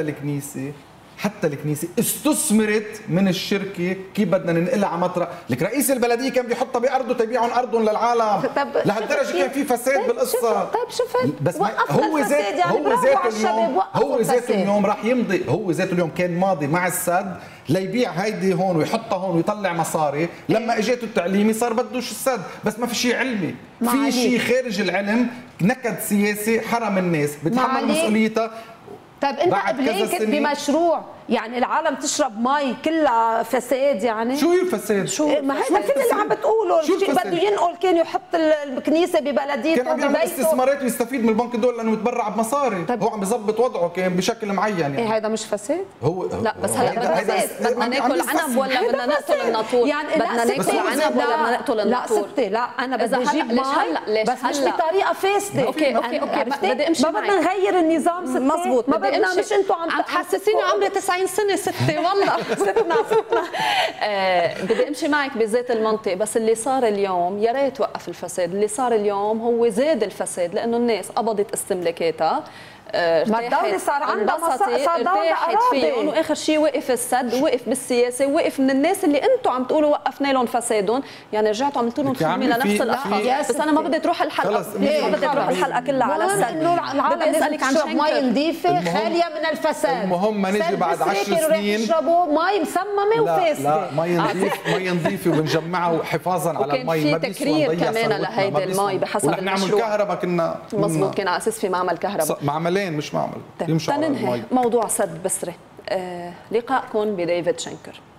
حتى الكنيسه استثمرت من الشركه كيف بدنا ننقلها على مطرح. لك رئيس البلديه كان بيحطها بارضه تبيعهم ارضهم للعالم، لهالدرجه كان في فساد بالقصه. طيب شفت بس هو ذاته اليوم راح يمضي، هو ذاته اليوم كان ماضي مع السد ليبيع هيدي هون ويحطها هون ويطلع مصاري. لما اجته التعليمي صار بدوش السد، بس ما في شيء علمي، في شيء خارج العلم، نكد سياسي حرم الناس بتحمل مسؤوليتها. طيب انت قبليك بمشروع يعني العالم تشرب مي كلها فساد، يعني شو هي فساد؟ ما هذا كل اللي عم بتقوله. بده ينقل كان يحط الكنيسه ببلديته كان عم يعمل استثمارات ويستفيد من البنك الدولي لانه متبرع بمصاري. هو عم بيظبط وضعه كان بشكل معين يعني. ايه هذا مش فساد؟ لا بس هلا بدنا ناكل عنب ولا بدنا نقتل الناطور؟ يعني بدنا ناكل عنب ولا بدنا نقتل الناطور؟ لا ستي لا انا بدي اجيب مي بس مش بطريقه فاسده. اوكي بدي امشي ما بدنا نغير النظام ستي. مزبوط، ما بدنا مش انتوا عم تحسسيني عمري 90 سنه ستي والله ستنا بدي امشي معك بذات المنطق. بس اللي صار اليوم يا ريت وقف الفساد، اللي صار اليوم هو زاد الفساد لانه الناس قبضت استملاكاتها، ما الدولة صار عندها ارتاحت فيهم، واخر شيء وقف السد، وقف بالسياسه، وقف من الناس اللي انتم عم تقولوا وقفنا لهم فسادهم، يعني رجعتوا عملتوا لهم خدمه لنفس الاشخاص. بس انا ما بدي تروح الحلقه، ما بدي تروح الحلقه كلها على السد. بدي اسالك عن شنكر مي نظيفه خاليه من الفساد. المهم ما نجي بعد 10 سنين يشربوا مي مسممه وفاسده. لا مي نظيفه وبنجمعها حفاظا على المي. ما في تكرير كمان لهيدي المي بحسب المشروع. نعمل كهرباء كنا مضبوط، كان على اساس في معمل كهرباء، معملين مش معمل يمشوا على المي. موضوع سد بسرة. لقائكم بديفيد شنكر،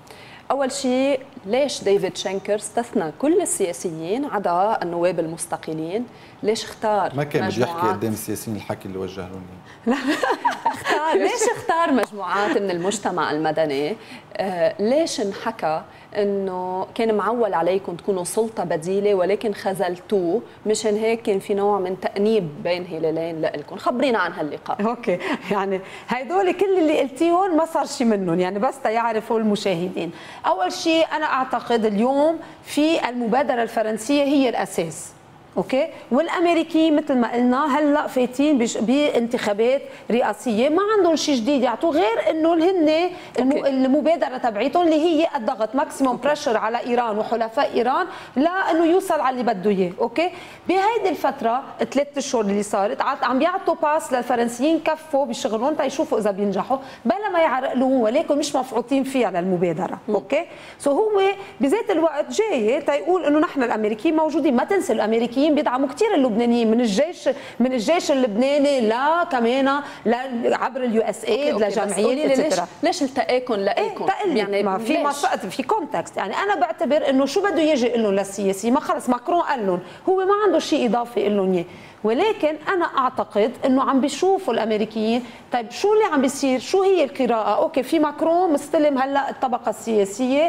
أول شيء ليش ديفيد شنكر استثنى كل السياسيين عدا النواب المستقلين؟ ليش اختار ما كان بده يحكي مجموعات؟ قدام السياسيين الحكي اللي وجه لهم ليش اختار مجموعات من المجتمع المدني؟ ليش انحكى انه كان معول عليكم تكونوا سلطه بديله ولكن خذلتوه؟ مشان هيك كان في نوع من تأنيب بين هلالين لكم. خبرينا عن هاللقاء. اوكي، يعني هدول كل اللي قلتيهم ما صار شيء منهم، يعني بس تيعرفوا المشاهدين. اول شيء انا اعتقد اليوم في المبادره الفرنسيه هي الاساس، اوكي، والامريكيين مثل ما قلنا هلا فايتين بانتخابات رئاسيه، ما عندهم شيء جديد يعطوه غير انه هن المبادره تبعيتهم اللي هي الضغط ماكسيموم بريشر على ايران وحلفاء ايران لانه يوصل على اللي بده اياه، اوكي. بهيدي الفتره 3 اشهر اللي صارت عم بيعطوا باس للفرنسيين كفوا بشغلهم تيشوفوا اذا بينجحوا بلا ما يعرقلوهم، ولكن مش مفعوطين فيها للمبادره، اوكي. هو بذات الوقت جاي تيقول انه نحن الامريكيين موجودين. ما تنسى الامريكيين بيدعموا كثير اللبنانيين من الجيش اللبناني لا كمان عبر اليو اس ايد لجمعيات ليش التقاكم لإلكم؟ يعني ما في مسقط في كونتكست. يعني انا بعتبر انه شو بده يجي يقول لهم للسياسي؟ ما خلص ماكرون قال لهم، هو ما عنده شيء اضافي يقول لهم اياه. ولكن انا اعتقد انه عم بيشوفوا الامريكيين طيب شو اللي عم بيصير، شو هي القراءه؟ اوكي، في ماكرون مستلم هلا الطبقه السياسيه،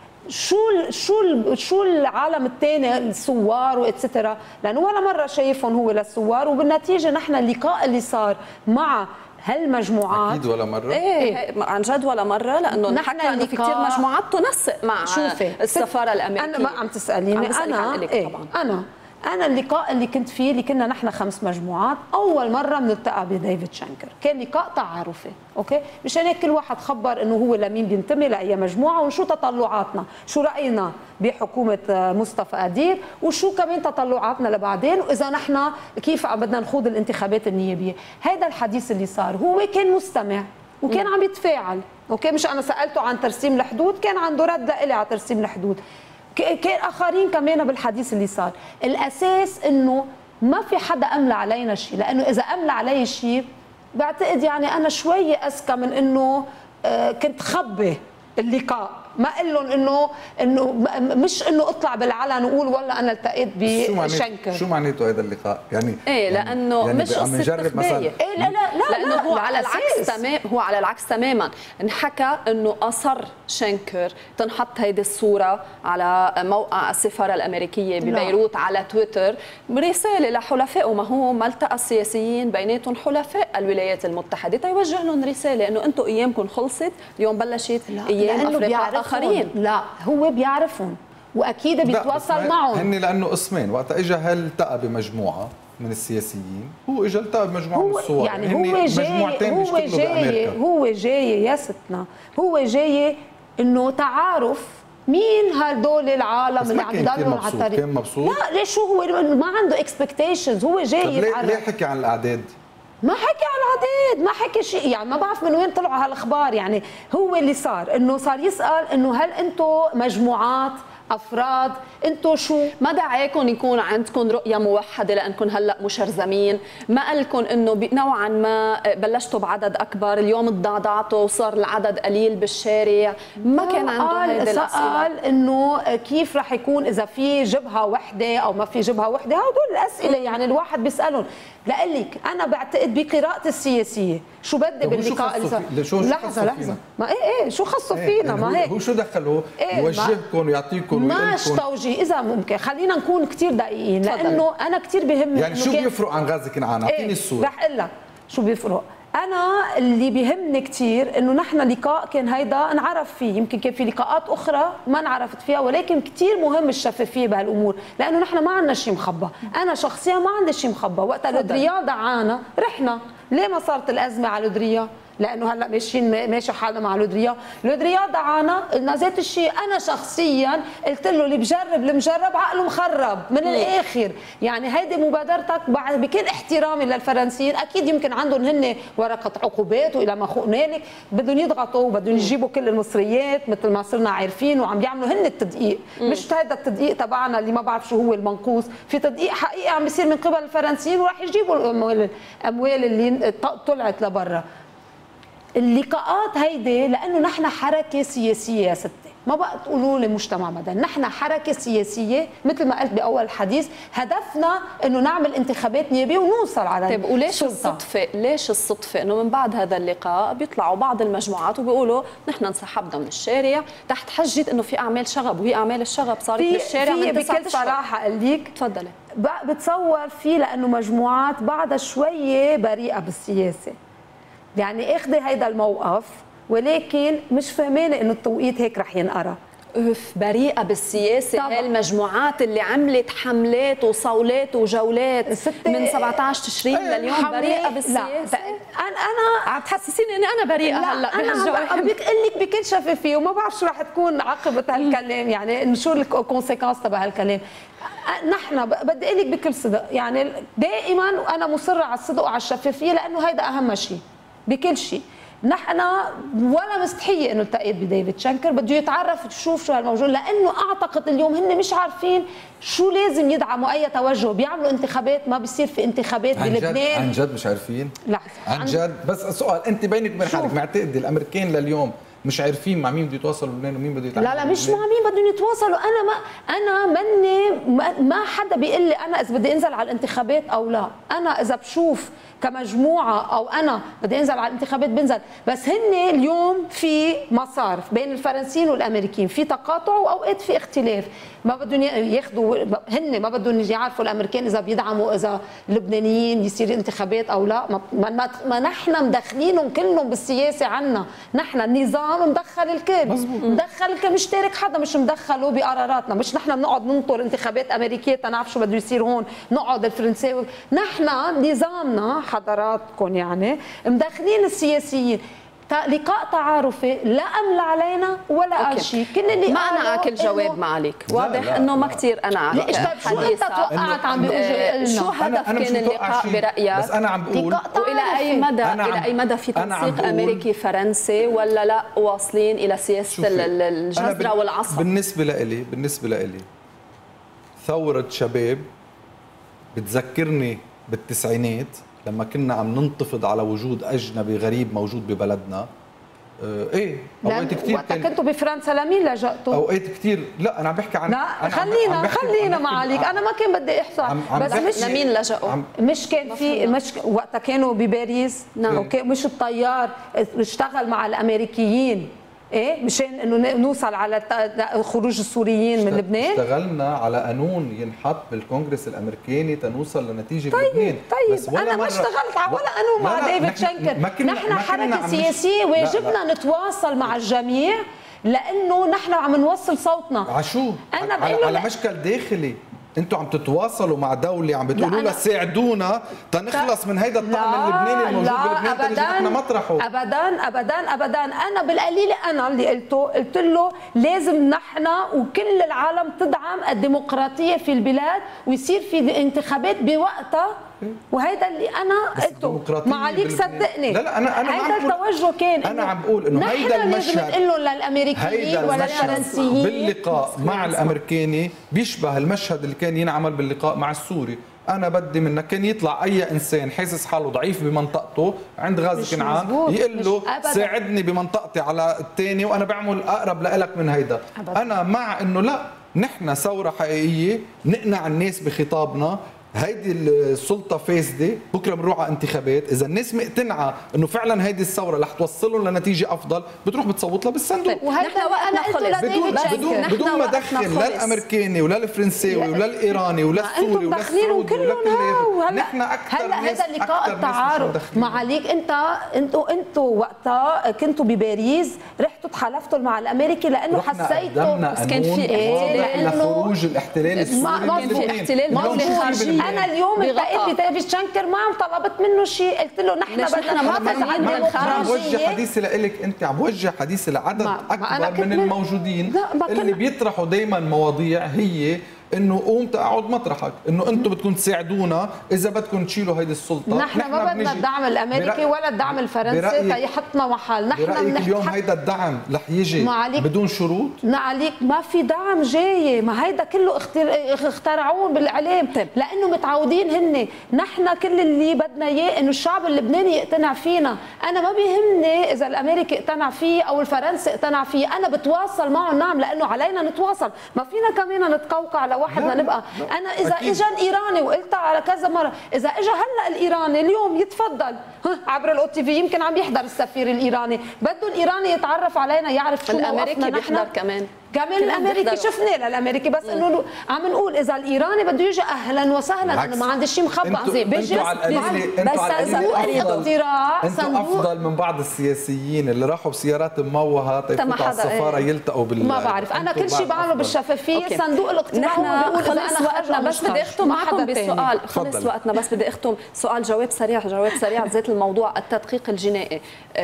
شو العالم الثاني الثوار واتسترا، لانه ولا مره شايفهم هو للثوار. وبالنتيجه نحن اللقاء اللي صار مع هالمجموعات اكيد ولا مره؟ ايه عن جد ولا مره، لانه نحن انه في كثير مجموعات تنسق مع السفاره الامريكيه. انا ما عم تساليني، انا اللقاء اللي كنت فيه اللي كنا نحن 5 مجموعات اول مره بنلتقى بديفيد شنكر، كان لقاء تعارفي، اوكي، مشان هيك كل واحد خبر انه هو لمين بينتمي لاي مجموعه وشو تطلعاتنا، شو راينا بحكومه مصطفى قدير، وشو كمان تطلعاتنا لبعدين، واذا نحن كيف بدنا نخوض الانتخابات النيابيه. هذا الحديث اللي صار، هو كان مستمع وكان عم يتفاعل، اوكي، مش انا سالته عن ترسيم الحدود كان عنده رد لي على ترسيم الحدود، كان اخرين كمان بالحديث اللي صار. الاساس انه ما في حدا املى علينا شيء، لانه اذا املى علي شيء بعتقد يعني انا شوي اذكى من انه كنت خبي اللقاء، ما اقول لهم انه مش انه اطلع بالعلن وقول والله انا التقيت بشنكر. شو معناته هذا اللقاء؟ يعني ايه لانه يعني مش قصه تخبيه، إيه لا لانه هو على العكس تماما، هو على العكس تماما. انحكى انه اصر شنكر تنحط هيدي الصوره على موقع السفاره الامريكيه ببيروت على تويتر برساله لحلفائه. ما هو ما التقى السياسيين بيناتهم حلفاء الولايات المتحده تيوجه لهم رساله انه انتم ايامكم خلصت، اليوم بلشت ايام افريقيا اخرين. لا هو بيعرفهم واكيد بيتواصل معهم. هن لانه قسمين، وقت اجى التقى بمجموعه من السياسيين، هو اجى التقى بمجموعه من الصور، يعني هو جاي يا ستنا، هو جاي انه تعارف مين هدول العالم اللي عم يضلوا على الطريق. كان مبسوط؟ لا ليش هو ما عنده اكسبكتيشنز، هو جاي يتعرف. ليه حكي عن الاعداد؟ ما حكي عن العديد، ما حكي شيء، يعني ما بعرف من وين طلعوا هالاخبار. يعني هو اللي صار انه صار يسال انه هل انتم مجموعات افراد، انتم شو؟ ما دعاكم يكون عندكم رؤيه موحده لانكم هلا مشرذمين، ما قال لكم انه نوعا ما بلشتوا بعدد اكبر، اليوم تضعضعتوا وصار العدد قليل بالشارع، ما كان عنده هيدي الاسئله. سأل انه كيف رح يكون اذا في جبهه وحده او ما في جبهه وحده، هدول الاسئله يعني الواحد بيسالهم. لقلك انا بعتقد بقراءه السياسيه شو بدي باللقاء اللي صار. لحظه ما ايه شو خصوا فينا؟ يعني ما هيك هو شو دخله؟ يوجهكم ويعطيكم ماش توجيه اذا ممكن. خلينا نكون كثير دقيقين لانه انا كثير بيهمني يعني شو بيفرق عن غازي كنعان؟ اعطيني الصوره. رح اقول لك شو بيفرق. انا اللي بيهمني كثير انه نحن لقاء كان هيدا انعرف فيه، يمكن كان في لقاءات اخرى ما انعرفت فيها، ولكن كثير مهم الشفافيه بهالامور، لانه نحن ما عندنا شيء مخبى. انا شخصيا ما عندي شيء مخبى. وقت لودريا دعانا رحنا. ليه ما صارت الازمه على لودريا؟ لانه هلا ماشي حالنا مع لودريا دعانا قلنا ذات الشيء. انا شخصيا قلت له اللي بجرب المجرب عقله مخرب من الاخر. يعني هيدي مبادرتك بكل احترامي للفرنسيين، اكيد يمكن عندهم هن ورقه عقوبات والى ما هنالك، بدهم يضغطوا وبدهم يجيبوا كل المصريات مثل ما صرنا عارفين، وعم بيعملوا هن التدقيق. مش هذا التدقيق تبعنا اللي ما بعرف شو هو المنقوص، في تدقيق حقيقي عم بيصير من قبل الفرنسيين، وراح يجيبوا الاموال اللي طلعت لبرا. اللقاءات هيدي لانه نحن حركه سياسيه يا ستي، ما بقى تقولوا لي مجتمع مدني، نحن حركه سياسيه مثل ما قلت باول الحديث، هدفنا انه نعمل انتخابات نيابيه ونوصل على طيب وليش الصدفه، ليش الصدفه انه من بعد هذا اللقاء بيطلعوا بعض المجموعات وبيقولوا نحن انسحبنا من الشارع تحت حجه انه في اعمال شغب، وهي اعمال الشغب صارت بالشارع من 9 بكل صراحه اقول لك تفضلي. بتصور في لانه مجموعات بعدها شويه بريئه بالسياسه، يعني اخذي هيدا الموقف ولكن مش فهمانه انه التوقيت هيك رح ينقرا. بريئة بالسياسة هاي المجموعات اللي عملت حملات وصولات وجولات من 17 تشرين لليوم بريئة بالسياسة. أنا عم تحسسيني إني أنا بريئة هلا أنا عم بقول لك بكل شفافية وما بعرف شو رح تكون عقبة هالكلام، يعني شو الكونسيكونس تبع هالكلام. نحن بدي اقول لك بكل صدق، يعني دائما وانا مصره على الصدق وعلى الشفافيه لانه هيدا اهم شيء بكل شيء. نحن ولا مستحيه انه التقيت بديفيد شانكر، بده يتعرف يشوف شو هالموجود، لانه اعتقد اليوم هن مش عارفين شو لازم يدعموا اي توجه، بيعملوا انتخابات ما بيصير في انتخابات بلبنان. عن جد مش عارفين؟ لحظه عن جد بس سؤال، انت بينك وبين حالك معتقدي الامريكان لليوم مش عارفين مع مين بده يتواصلوا بلبنان ومين بده يتعاملوا؟ لا مش مع مين بدهم يتواصلوا، انا مني ما حدا بيقول لي انا اذا بدي انزل على الانتخابات او لا، انا اذا بشوف كمجموعه او انا بدي انزل على الانتخابات بنزل، بس هن اليوم في مسار بين الفرنسيين والامريكيين، في تقاطع واوقات في اختلاف، ما بدهم ياخذوا، هن ما بدهم يعرفوا الامريكان اذا بيدعموا اذا اللبنانيين يصير انتخابات او لا، ما نحن مدخلينهم كلهم بالسياسه عنا، نحن النظام مدخل الكل، مدخل الكل، مش تارك حدا مش مدخله بقراراتنا، مش نحن بنقعد ننطر انتخابات امريكيه تنعرف شو بده يصير هون، نقعد الفرنساوي، نحن نظامنا حضراتكم يعني مدخلين السياسيين. لقاء تعارفي لا املى علينا ولا قال شيء، كل اللي ما انا اكل جواب معك، واضح انه ما كثير انا ليش. طيب شو انت توقعت عم بيقول شو هدف كان اللقاء برايك؟ بس انا عم بقول والى اي مدى في تنسيق امريكي فرنسي ولا لا واصلين الى سياسه الجزره والعصا؟ بالنسبه لإلي ثوره شباب بتذكرني بالتسعينات لما كنا عم ننتفض على وجود اجنبي غريب موجود ببلدنا. ايه اوقات كثير كنتوا بفرنسا لمين لجأتوا؟ اوقات كثير، لا انا عم بحكي عن لا خلينا معاليك، انا ما كان بدي احصى، بس مش لمين لجأوا؟ مش كان في مش وقتها كانوا بباريس، اوكي، مش الطيار اشتغل مع الامريكيين ايه مشان انه نوصل على خروج السوريين من لبنان. اشتغلنا على قانون ينحط بالكونغرس الامريكاني تنوصل لنتيجه بلبنان. بس انا ما اشتغلت على ولا قانون مع ديفيد شانكر، نحن حركه سياسيه واجبنا نتواصل مع الجميع لانه نحن عم نوصل صوتنا. على شو؟ على مشكل داخلي. انتوا عم تتواصلوا مع دولة عم بتقولوا لها ساعدونا تنخلص من هيدا الطعم اللبناني الموجود بلبنان تنجي نحن مطرحه. ابدا انا بالقليل انا اللي قلت له لازم نحن وكل العالم تدعم الديمقراطية في البلاد ويصير في انتخابات بوقتها، وهيدا اللي انا قلته معاليك صدقني. لا انا هيدا التوجه كان انا عم بقول انه هيدا المشهد لازم نقول له للامريكيين ولا الفرنسيين باللقاء مع الامريكاني بيشبه المشهد اللي كان ينعمل باللقاء مع السوري. انا بدي منك كان يطلع اي انسان حاسس حاله ضعيف بمنطقته عند غازي كنعان يقول له ساعدني بمنطقتي على الثاني وانا بعمل اقرب لك من هيدا. انا مع انه لا نحن ثوره حقيقيه نقنع الناس بخطابنا. هيدي السلطة فاسدة، بكره بنروح على انتخابات، إذا الناس مقتنعة إنه فعلا هيدي الثورة رح توصلهم لنتيجة أفضل، بتروح بتصوت لها بالصندوق. وهيدا وقتنا خلص بدون ما دخل لا الأمريكاني ولا الفرنساوي ولا الإيراني ولا السوري ولا السعودي ولا كل نحن أكثر ناس. هذا لقاء التعارف معاليك. أنتوا وقتها كنتوا بباريس رحتوا تحالفتوا مع الأمريكي لأنه حسيتوا بس كان في احتلال لخروج الاحتلال السوري. ما في احتلال انا اليوم التقيت بديفيد شانكر ما عم طلبت منه شيء، قلت له نحن بدنا نحافظ على الديمقراطيه. عم بوجه حديثي لك انت، عم بوجه حديثي لعدد اكبر من الموجودين اللي بيطرحوا دائما مواضيع هي انه قوم تقعد مطرحك، انه انتم بدكم تساعدونا اذا بدكم تشيلوا هيدي السلطه. نحن ما بدنا الدعم الامريكي ولا الدعم الفرنسي تيحطنا محل. نحن برأيك اليوم هيدا الدعم رح يجي بدون شروط؟ عليك ما في دعم جاي، ما هيدا كله اخترعوه بالاعلام لانه متعودين هن. نحن كل اللي بدنا اياه انه الشعب اللبناني يقتنع فينا. انا ما بيهمني اذا الامريكي اقتنع فيه او الفرنسي اقتنع فيه، انا بتواصل معه نعم لانه علينا نتواصل، ما فينا كمان نتقوقع لواحد ما نبقى. انا اذا اجى الايراني وقلتها على كذا مره، اذا اجى هلا الايراني اليوم يتفضل عبر الاو تي في، يمكن عم يحضر السفير الايراني، بده الايراني يتعرف علينا، يعرف شو الامريكي بيحضر كمان الامريكي شفنا للامريكي، بس انه عم نقول اذا الايراني بده يجي اهلا وسهلا، انا ما عندي شيء مخبى. بيجي بس اختراع انتوا افضل من بعض السياسيين اللي راحوا بسيارات مموهه تفوتوا على السفاره يلتقوا ما بعرف انا كل شيء بعمله بالشفافيه. صندوق الاقتراع هو بيقول اذا انا وقتنا بس بدي اختم معكم بسؤال، خلص وقتنا، بس بدي اختم سؤال جواب سريع بذات الموضوع. التدقيق الجنائي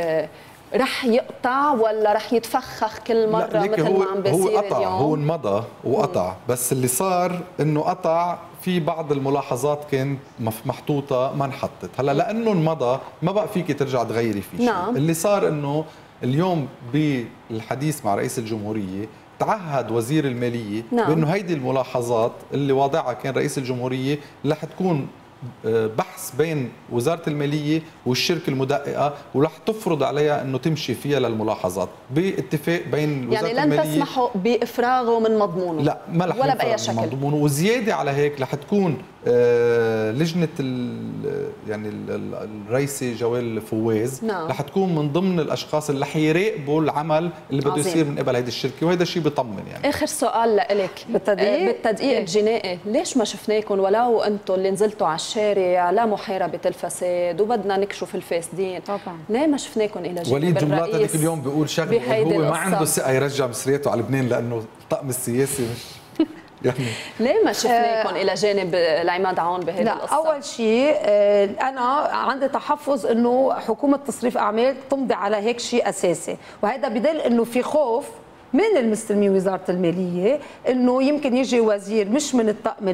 رح يقطع ولا رح يتفخخ كل مرة مثل ما عم بيصير هو قطع اليوم؟ هو انمضى وقطع، بس اللي صار انه قطع في بعض الملاحظات كانت محطوطة ما انحطت. هلا لانه انمضى ما بقى فيك ترجع تغيري فيه شيء. نعم. اللي صار انه اليوم بالحديث مع رئيس الجمهورية تعهد وزير المالية بانه هيدي الملاحظات اللي واضعها كان رئيس الجمهورية رح تكون بحث بين وزارة المالية والشركة المدققة، ورح تفرض عليها انه تمشي فيها للملاحظات باتفاق بين وزارة يعني المالية. لن تسمحوا بافراغه من مضمونه؟ لا، ما رح ولا باي شكل. مضمونه. وزيادة على هيك رح تكون لجنة يعني الرئيسة جوال فواز رح تكون من ضمن الاشخاص اللي رح يراقبوا العمل اللي بده يصير من قبل هيدي الشركة، وهذا الشيء بيطمن. يعني اخر سؤال لك بالتدقيق الجنائي، ليش ما شفناكم ولو انتم اللي نزلتوا على الشارع لا محاربة الفساد وبدنا نكشف الفاسدين؟ طبعا ليه ما شفناكم الى جانب وليد جملات هذيك اليوم بيقول شغله، هو ما عنده ثقة يرجع مصرياته على لبنان لانه الطقم السياسي مش يعني. ليه ما شفناكم الى جانب العماد عون بهذه القصه؟ اول شيء انا عندي تحفظ انه حكومه تصريف اعمال تمضي على هيك شيء اساسي، وهذا بدل انه في خوف من المستلمين وزاره الماليه انه يمكن يجي وزير مش من الطقم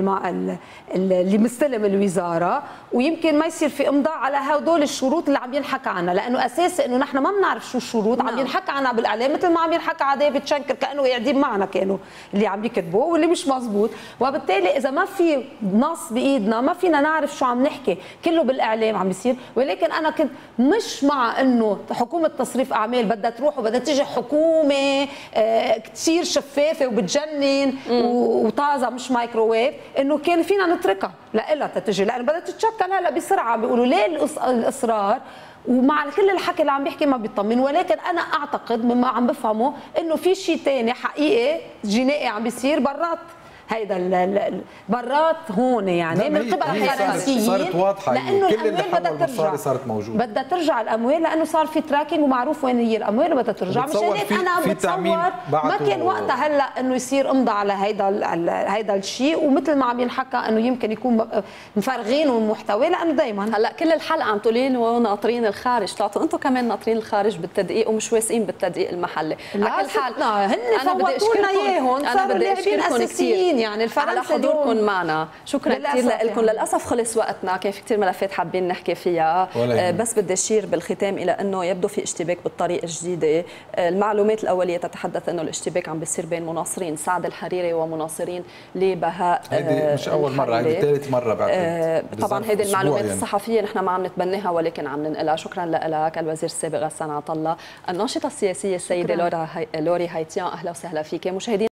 اللي مستلم الوزاره، ويمكن ما يصير في امضاء على هدول الشروط اللي عم ينحكى عنها، لانه اساسي انه نحن ما بنعرف شو الشروط. عم ينحكى عنها بالاعلام مثل ما عم ينحكى على ديفيد شنكر كانه قاعدين معنا كانوا اللي عم يكتبوا واللي مش مزبوط. وبالتالي اذا ما في نص بايدنا ما فينا نعرف شو عم نحكي، كله بالاعلام عم يصير. ولكن انا كنت مش مع انه حكومه تصريف اعمال بدها تروح وبدها تيجي حكومه كثير شفافه وبتجنن وطازه مش مايكروويف، انه كان فينا نتركها لها تتجي، لانه بدها تتشكل هلا بسرعه. بيقولوا ليه الاصرار؟ ومع كل الحكي اللي عم بيحكي ما بيطمن. ولكن انا اعتقد مما عم بفهمه انه في شيء ثاني حقيقي جنائي عم بيصير برات هيدا برات هون، يعني من قبل الفرنسيين، صارت واضحه لانه كل اللي الاموال بدها ترجع، صارت موجوده، بدها ترجع الاموال لانه صار في تراكنج ومعروف وين هي الاموال وبدها ترجع. مشان هيك انا بتصور ما كان وقتها هلا انه يصير امضى على هيدا الشيء، ومثل ما عم ينحكى انه يمكن يكون مفرغين والمحتوى، لانه دائما هلا كل الحلقه عم تقولين وناطرين الخارج، طلعتوا انتم كمان ناطرين الخارج بالتدقيق ومش واثقين بالتدقيق المحلي. على كل حال هن فوتوا لنا اياهم، صاروا لاعبين اساسيين يعني الفرنسي حضوركم معنا. شكرا كثير لكم. للاسف خلص وقتنا، كان في كثير ملفات حابين نحكي فيها، بس بدي اشير بالختام الى انه يبدو في اشتباك بالطريقه الجديده. المعلومات الاوليه تتحدث انه الاشتباك عم بيصير بين مناصرين سعد الحريري ومناصرين لبهاء. هيدي مش اول مره، هيدي ثالث مره بعد. طبعا هيدي المعلومات يعني الصحفيه نحن ما عم نتبناها ولكن عم ننقلها. شكرا لك الوزير السابق غسان عطله. الناشطه السياسيه السيده لوري هايتيان، اهلا وسهلا فيك. مشاهدين